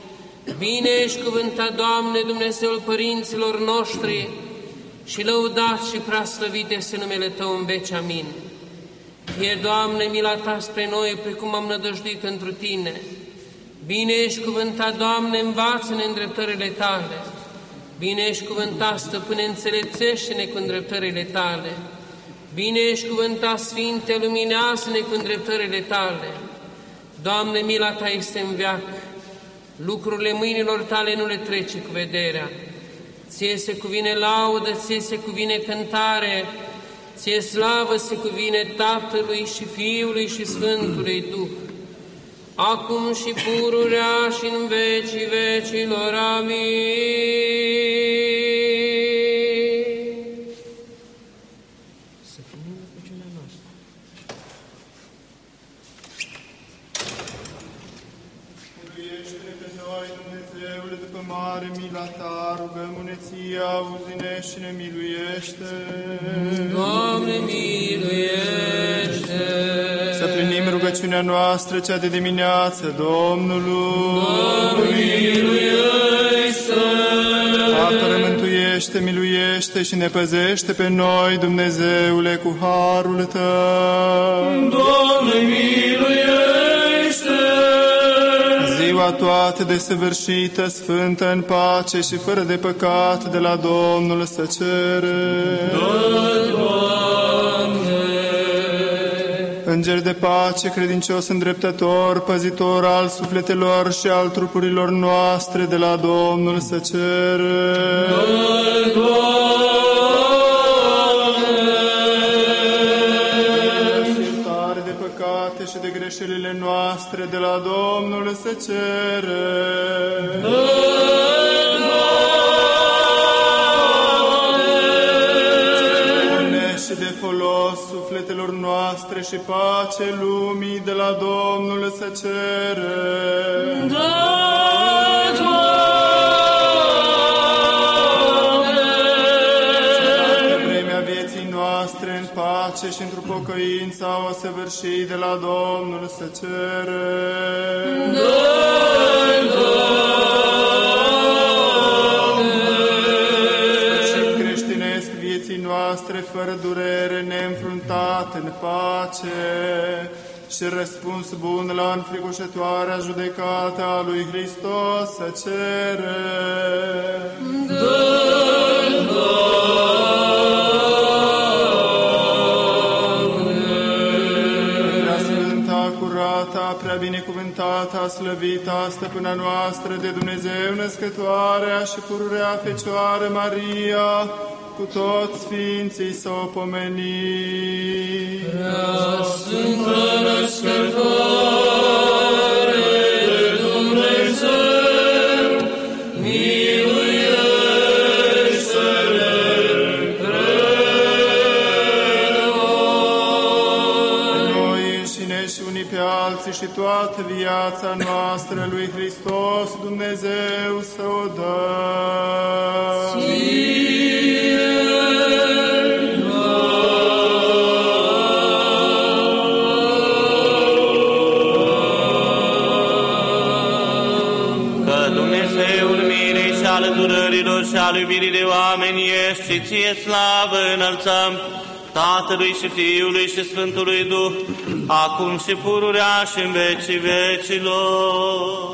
Bine ești cuvântat, Doamne, Dumnezeul părinților noștri, și lăudat și preaslăvit este numele Tău în veci, amin. Fie, Doamne, mila Ta spre noi, precum am nădăjduit întru Tine. Bine ești cuvântat, Doamne, învață-ne îndreptările Tale. Bine ești cuvântat, Stăpâne, înțelepțește-ne cu îndreptările Tale. Bine ești cuvântat, Sfinte, luminează-ne cu îndreptările Tale. Doamne, mila Ta este în veac, lucrurile mâinilor Tale nu le trece cu vederea. Ție se cuvine laudă, Ție se cuvine cântare, Ție slavă se cuvine Tatălui și Fiului și Sfântului Duh, acum și pururea și în vecii vecilor, amin. Să fim în rugăciunea noastră. Mântuiește-ne pe noi, Dumnezeule, după mare mila Ta, rugăm-ne Ție, auzi-ne și ne miluiește. Doamne, miluiește! Să plinim rugăciunea noastră, cea de dimineață, Domnului. Doamne, miluiește! Apără, mântuiește, miluiește și ne păzește pe noi, Dumnezeule, cu harul Tău. Doamne, miluiește! Ziua toată desăvârșită, sfântă, în pace și fără de păcat, de la Domnul să cerem. Înger de pace, credincios îndreptător, păzitor al sufletelor și al trupurilor noastre, de la Domnul să cerem. Iertare de păcate și de greșelile noastre, de la Domnul să cerem. Și de folos sufletelor noastre și pace lumii, de la Domnul să cerem. În vremea vieții noastre, în pace și într-o pocăință o săvârși, de la Domnul să cerem. Noastre fără durere, neînfruntat în pace și răspuns bun la înfricoșătoarea judecată a lui Hristos să cerem. Prea sfânta, curata, prea binecuvântata, slăvita, stăpâna noastră de Dumnezeu, născătoarea și pururea Fecioară Maria, cu toți Sfinții să o pomenim. Prea Sfântă Născătoare de Dumnezeu, miluiește-ne pre noi. Noi înșine și unii pe alții, alții și toată viața noastră lui Hristos Dumnezeu să o dăm. Alăturărilor și al iubirii de oameni ești și ție slavă înălțăm Tatălui și Fiului și Sfântului Duh, acum și pururea și în vecii vecilor.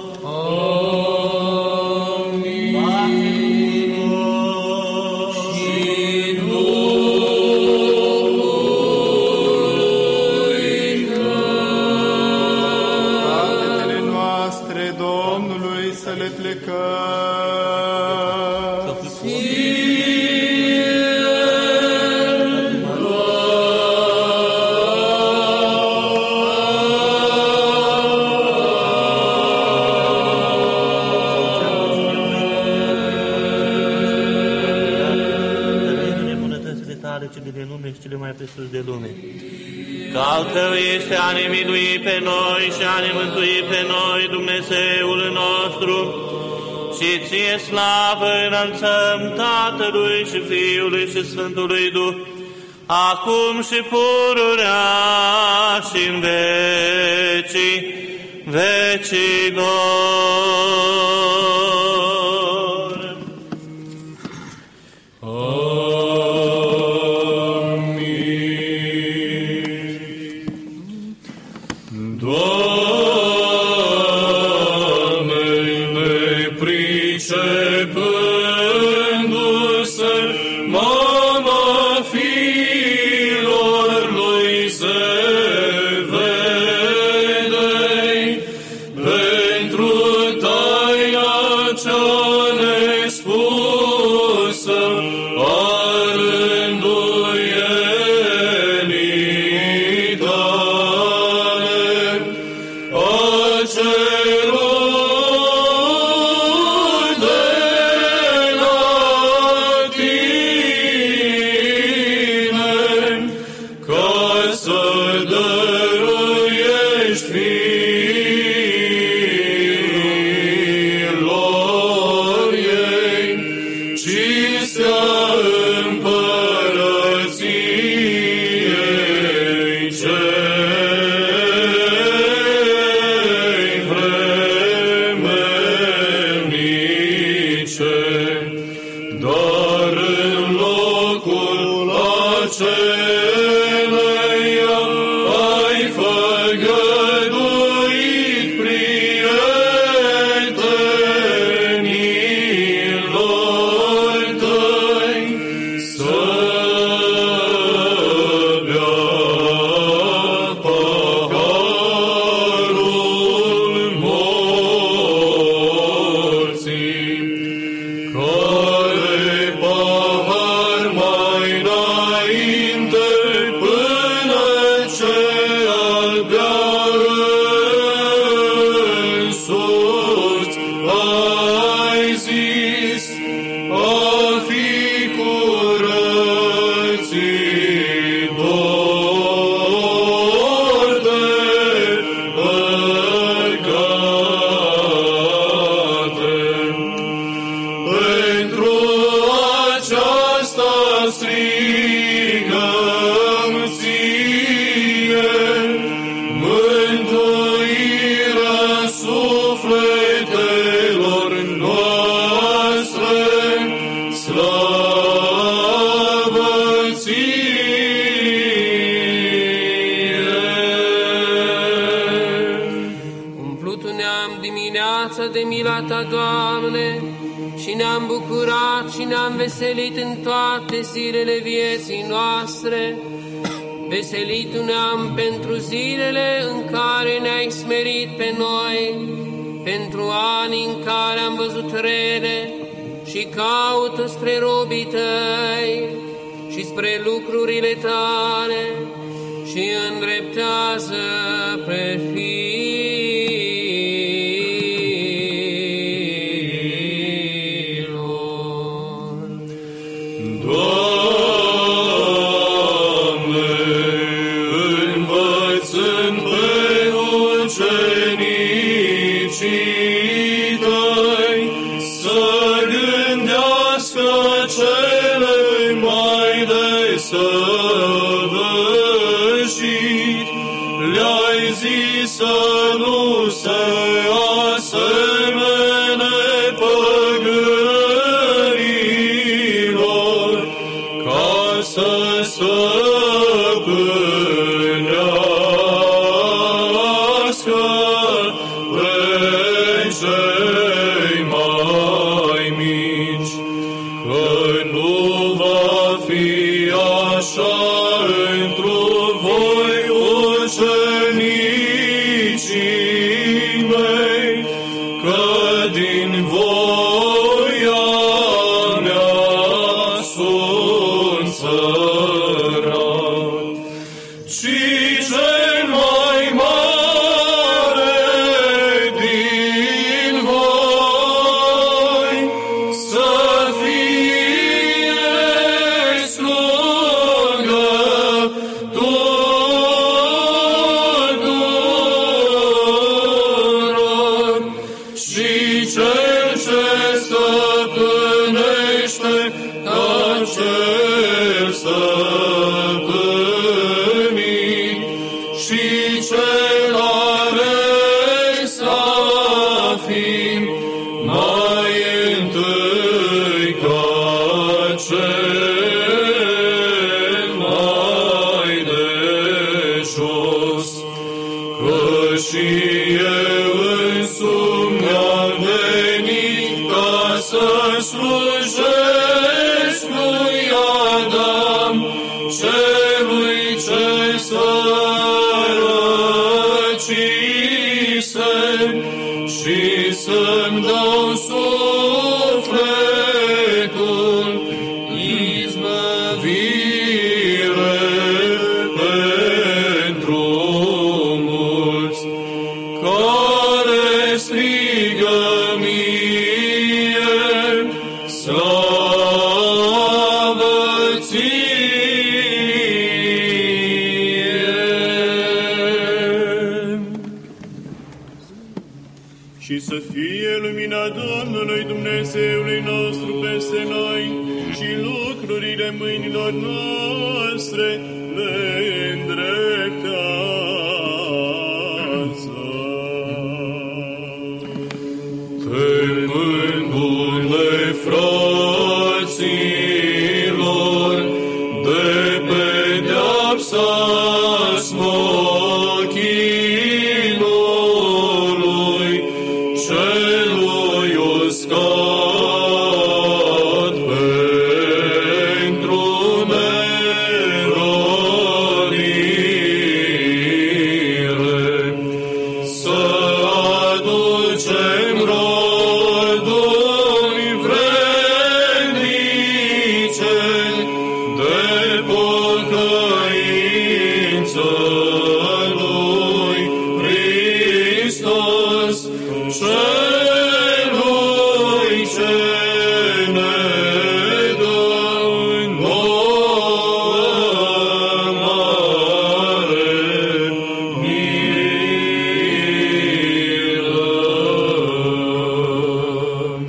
Cele mai presus de lume. Că al Tău este a ne milui pe noi și a ne mântui pe noi, Dumnezeul nostru, și Ție slavă înălțăm Tatălui și Fiului și Sfântului Duh, acum și pururea și în vecii vecilor. Veselit în toate zilele vieții noastre, veselit ne-am pentru zilele în care ne-ai smerit pe noi, pentru ani în care am văzut rele și caută spre robii Tăi și spre lucrurile Tale și îndreptează pe Doamne, învăț-mi pe zi să nu se asemene păgânilor, ca să stăpânească pe cei mai mici, că nu va fi așa întru voi ucenicii mei, că din voia mea sunt sărat, ci cel mai mare din voi să fie slugător și cel ce stăpânește ca cel stăpânit și cel ales să fim mai întâi ca cel mai de jos, că și eu însumi am venit ca să slujesc lui Adam, celui ce sărăcise, și să-mi dau sufletul izbăvire pentru mulți, care strigă mie slavă ție. Și să fie lumina Domnului Dumnezeului nostru peste noi și lucrurile mâinilor noastre le îndreptează. Temându-le fraților de pedeapsa smochinului, celui uscat pentru nerodire, să aducem roduri vrednice de pocăință lui Hristos, celui ce ne dă nouă mare milă.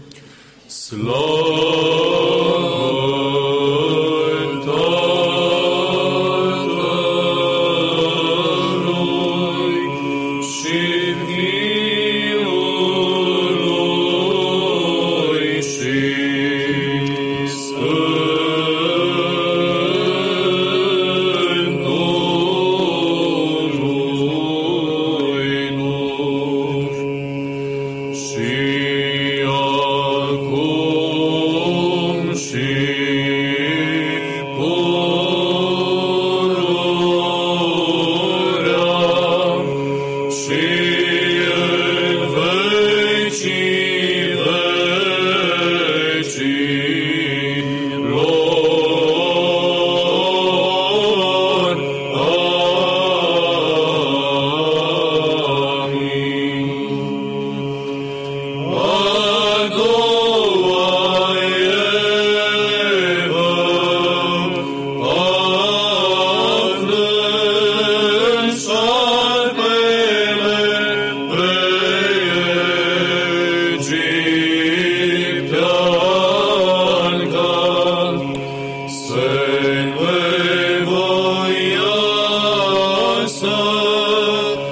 Slavă Tatălui și Fiului și Sfântului Duh, și acum și pururea și în vecii vecilor. Amin. A doua Evă, aflând șarpele pe egipteancă, se nevoia să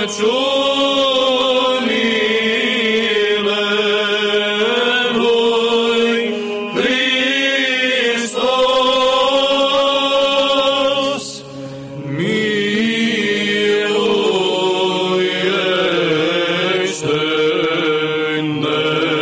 lui Hristos, miluiește-ne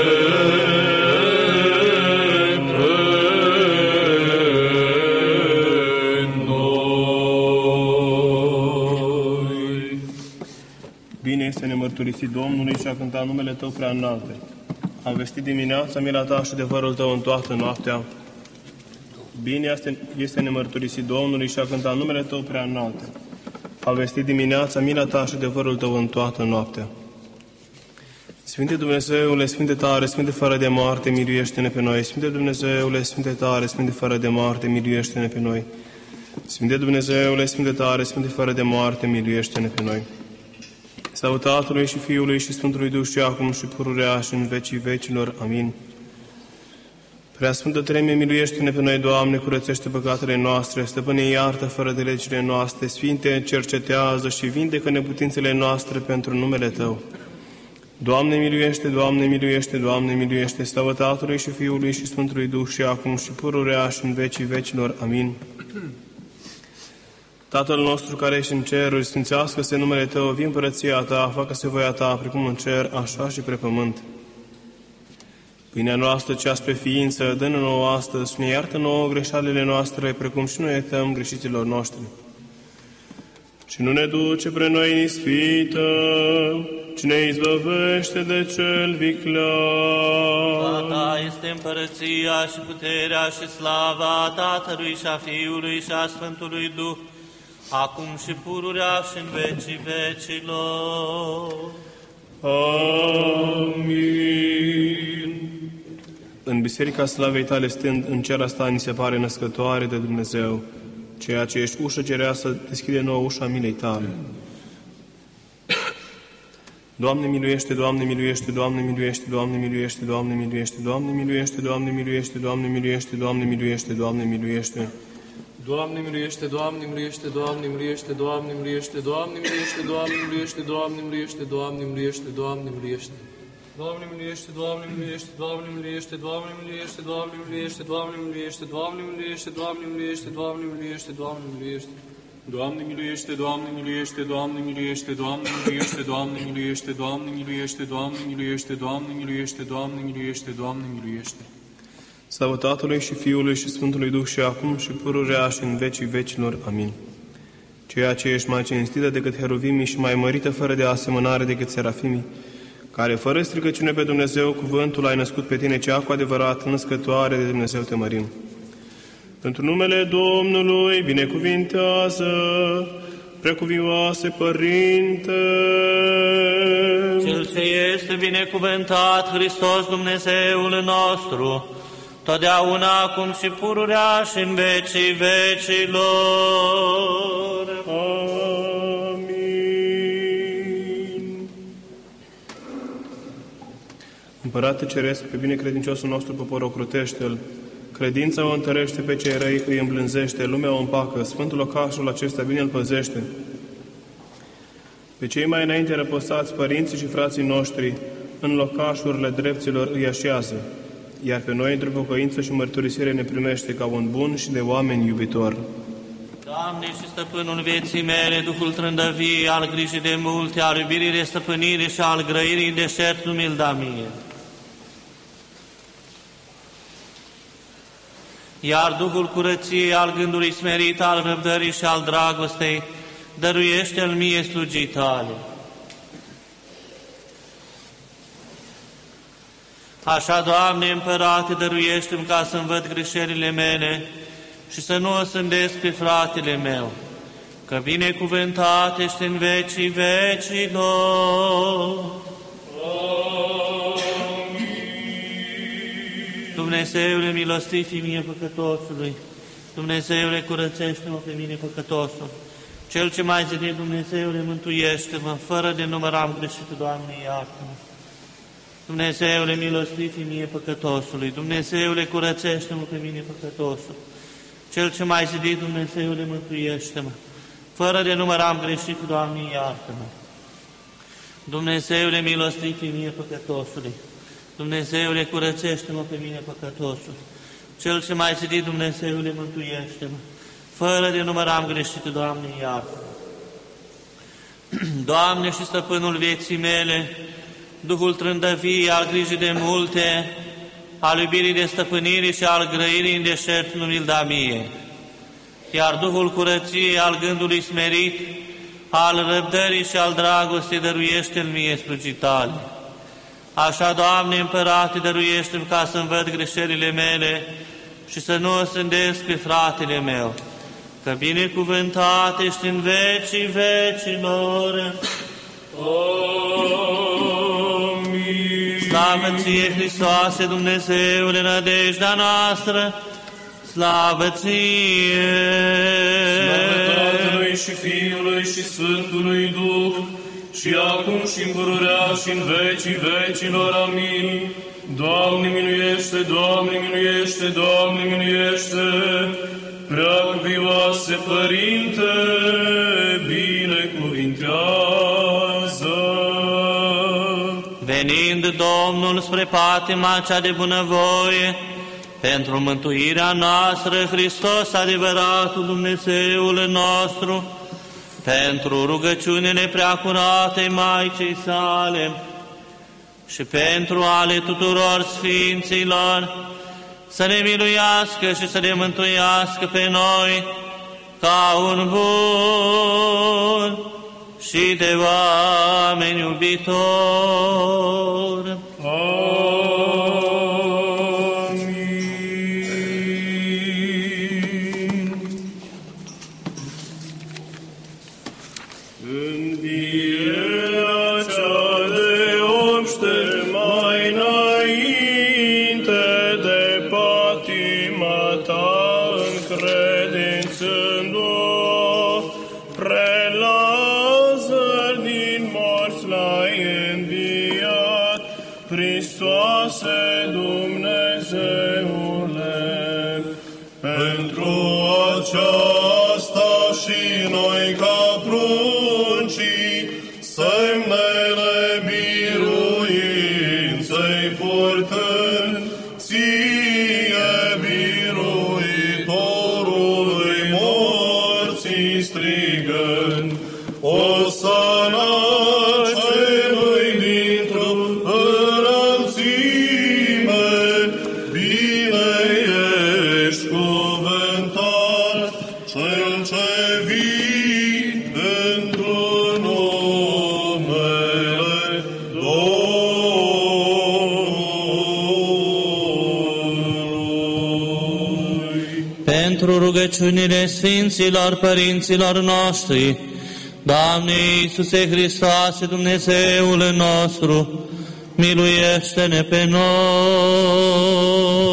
noi. Bine este ne mărturisi Domnului și a cânta numele Tău prea înalte. A vestit dimineața mila Ta și adevărul Tău în toată noaptea. Bine este ne mărturisi Domnului și a cânta numele Tău prea înalte. A vestit dimineața mila Ta și adevărul Tău în toată noaptea. Sfinte Dumnezeule, Sfinte tare, Sfinte fără de moarte, miluiește-ne pe noi. Sfinte Dumnezeule, Sfinte tare, Sfinte fără de moarte, miluiește-ne pe noi. Sfinte Dumnezeule, Sfinte tare, Sfinte fără de moarte, miluiește-ne pe noi. Slavă Tatălui și Fiului și Sfântului Duh și acum și pururea și în vecii vecilor. Amin. Preasfântă Treime, miluiește-ne pe noi, Doamne, curățește păcatele noastre, Stăpâne, iartă fără de legile noastre, Sfinte, cercetează și vindecă neputințele noastre pentru numele Tău. Doamne, miluiește, Doamne, miluiește, Doamne, miluiește, slavă Tatălui și Fiului și Sfântului Duh și acum și pururea și în vecii vecilor. Amin. Tatăl nostru care ești în ceruri, sfințească-se numele Tău, vii împărăția Ta, facă-se voia Ta, precum în cer, așa și pe pământ. Pâinea noastră, cea spre ființă, dă-ne nouă astăzi și ne iartă nouă greșalele noastre, precum și noi iertăm greșiților noștri. Și nu ne duce pre noi în ispită, ci ne izbăvește de cel viclean. Ta este împărăția și puterea și slava Tatălui și a Fiului și a Sfântului Duh, acum și pururea și în vecii vecilor. Amin. În Biserica Slavei Tale stând, în cer asta ni se pare născătoare de Dumnezeu, ceea ce ești ușă cereasă, deschide nouă ușa milei Tale. Doamne miluiește, Doamne miluiește, Doamne miluiește, Doamne miluiește, Doamne miluiește, Doamne miluiește, Doamne miluiește, Doamne miluiește, Doamne miluiește, Doamne miluiește. Doamne miluiește, Doamne miluiește, Doamne miluiește, Doamne miluiește, Doamne miluiește, Doamne miluiește, Doamne miluiește, Doamne miluiește, Doamne miluiește. Doamne miluiește, Doamne miluiește, Doamne miluiește, Doamne miluiește, Doamne miluiește, Doamne miluiește, Doamne miluiește, Doamne miluiește, Doamne miluiește, Doamne miluiește. Doamne miluiește, Doamne miluiește, Doamne miluiește, Doamne miluiește, Doamne miluiește, Doamne miluiește, Doamne miluiește, Doamne miluiește, Doamne miluiește, Doamne miluiește. Slavă Tatălui și Fiului și Sfântului Duh și acum și pururea și în vecii vecilor. Amin. Ceea ce ești mai cinstită decât heruvimii și mai mărită fără de asemănare decât serafimii, care fără stricăciune pe Dumnezeu cuvântul ai născut pe tine, cea cu adevărat născătoare de Dumnezeu te mărim. Pentru numele Domnului binecuvintează, precuvioase Părinte. Cel ce este binecuvântat, Hristos Dumnezeul nostru, totdeauna, acum și pururea și în vecii vecilor. Amin. Împărate Ceresc, pe binecredinciosul nostru popor ocrutește-l, credința o întărește, pe cei răi îi îmblânzește, lumea o împacă, Sfântul locașul acesta bine îl păzește. Pe cei mai înainte răposați, părinții și frații noștri, în locașurile drepților îi așează, iar pe noi, într-o pocăință și mărturisire, ne primește ca un bun și de oameni iubitor. Doamne și Stăpânul vieții mele, Duhul trândăvii, al grijii de multe, al iubirii de stăpânire și al grăirii de șert, mi-l da mie. Iar Duhul curăției, al gândului smerit, al răbdării și al dragostei, dăruiește-l mie slugii Tale. Așa, Doamne, Împărate, dăruiește-mi ca să-mi văd greșelile mele și să nu o sândesc pe fratele meu, că binecuvântat ești în vecii vecilor. Dumnezeule, milostiv fi mie păcătosului, Dumnezeule, curățește-mă pe mine păcătosul. Cel ce m-ai zidit, Dumnezeule, mântuiește-mă, fără de număr am greșit, Doamne, iartă-mă. Dumnezeule, milostiv fi mie păcătosului, Dumnezeule, curățește-mă pe mine păcătosul. Cel ce m-ai zidit, Dumnezeule, mântuiește-mă, fără de număr am greșit, Doamne, iartă-mă. Dumnezeule, milostiv fi mie păcătosului. Dumnezeule, curățește-mă pe mine păcătosul. Cel ce m-ai zidit, Dumnezeule, mântuiește-mă. Fără de număr am greșit, Doamne, iartă. Doamne și stăpânul vieții mele, Duhul trândăvii, al grijii de multe, al iubirii de stăpânirii și al grăirii în deșert, nu-mi-l da mie. Iar Duhul curăției, al gândului smerit, al răbdării și al dragostei, dăruiește-l mie slujii tale. Așa, Doamne, Împărate, dăruiește-mi ca să-mi văd greșelile mele și să nu o sândesc pe fratele meu, că binecuvântat ești în vecii vecilor. Amin. Slavă ție, Hristoase, Dumnezeule, nădejdea noastră, slavă ție! Slavă Tatălui și Fiului și Sfântului Duh, și acum și în pururea și în vecii vecilor. Amin. Doamne miluiește, Doamne miluiește, Doamne miluiește, Preacuvioase Părinte, binecuvintează. Venind Domnul spre patima cea de bunăvoie, pentru mântuirea noastră, Hristos, adevăratul Dumnezeul nostru, pentru rugăciunile preacuratei Maicii sale și pentru ale tuturor sfinților, să ne miluiască și să ne mântuiască pe noi ca un bun și de oameni iubitor. Rugăciunile Sfinților Părinților noștri, Doamne Iisuse Hristoase, Dumnezeul nostru, miluiește-ne pe noi!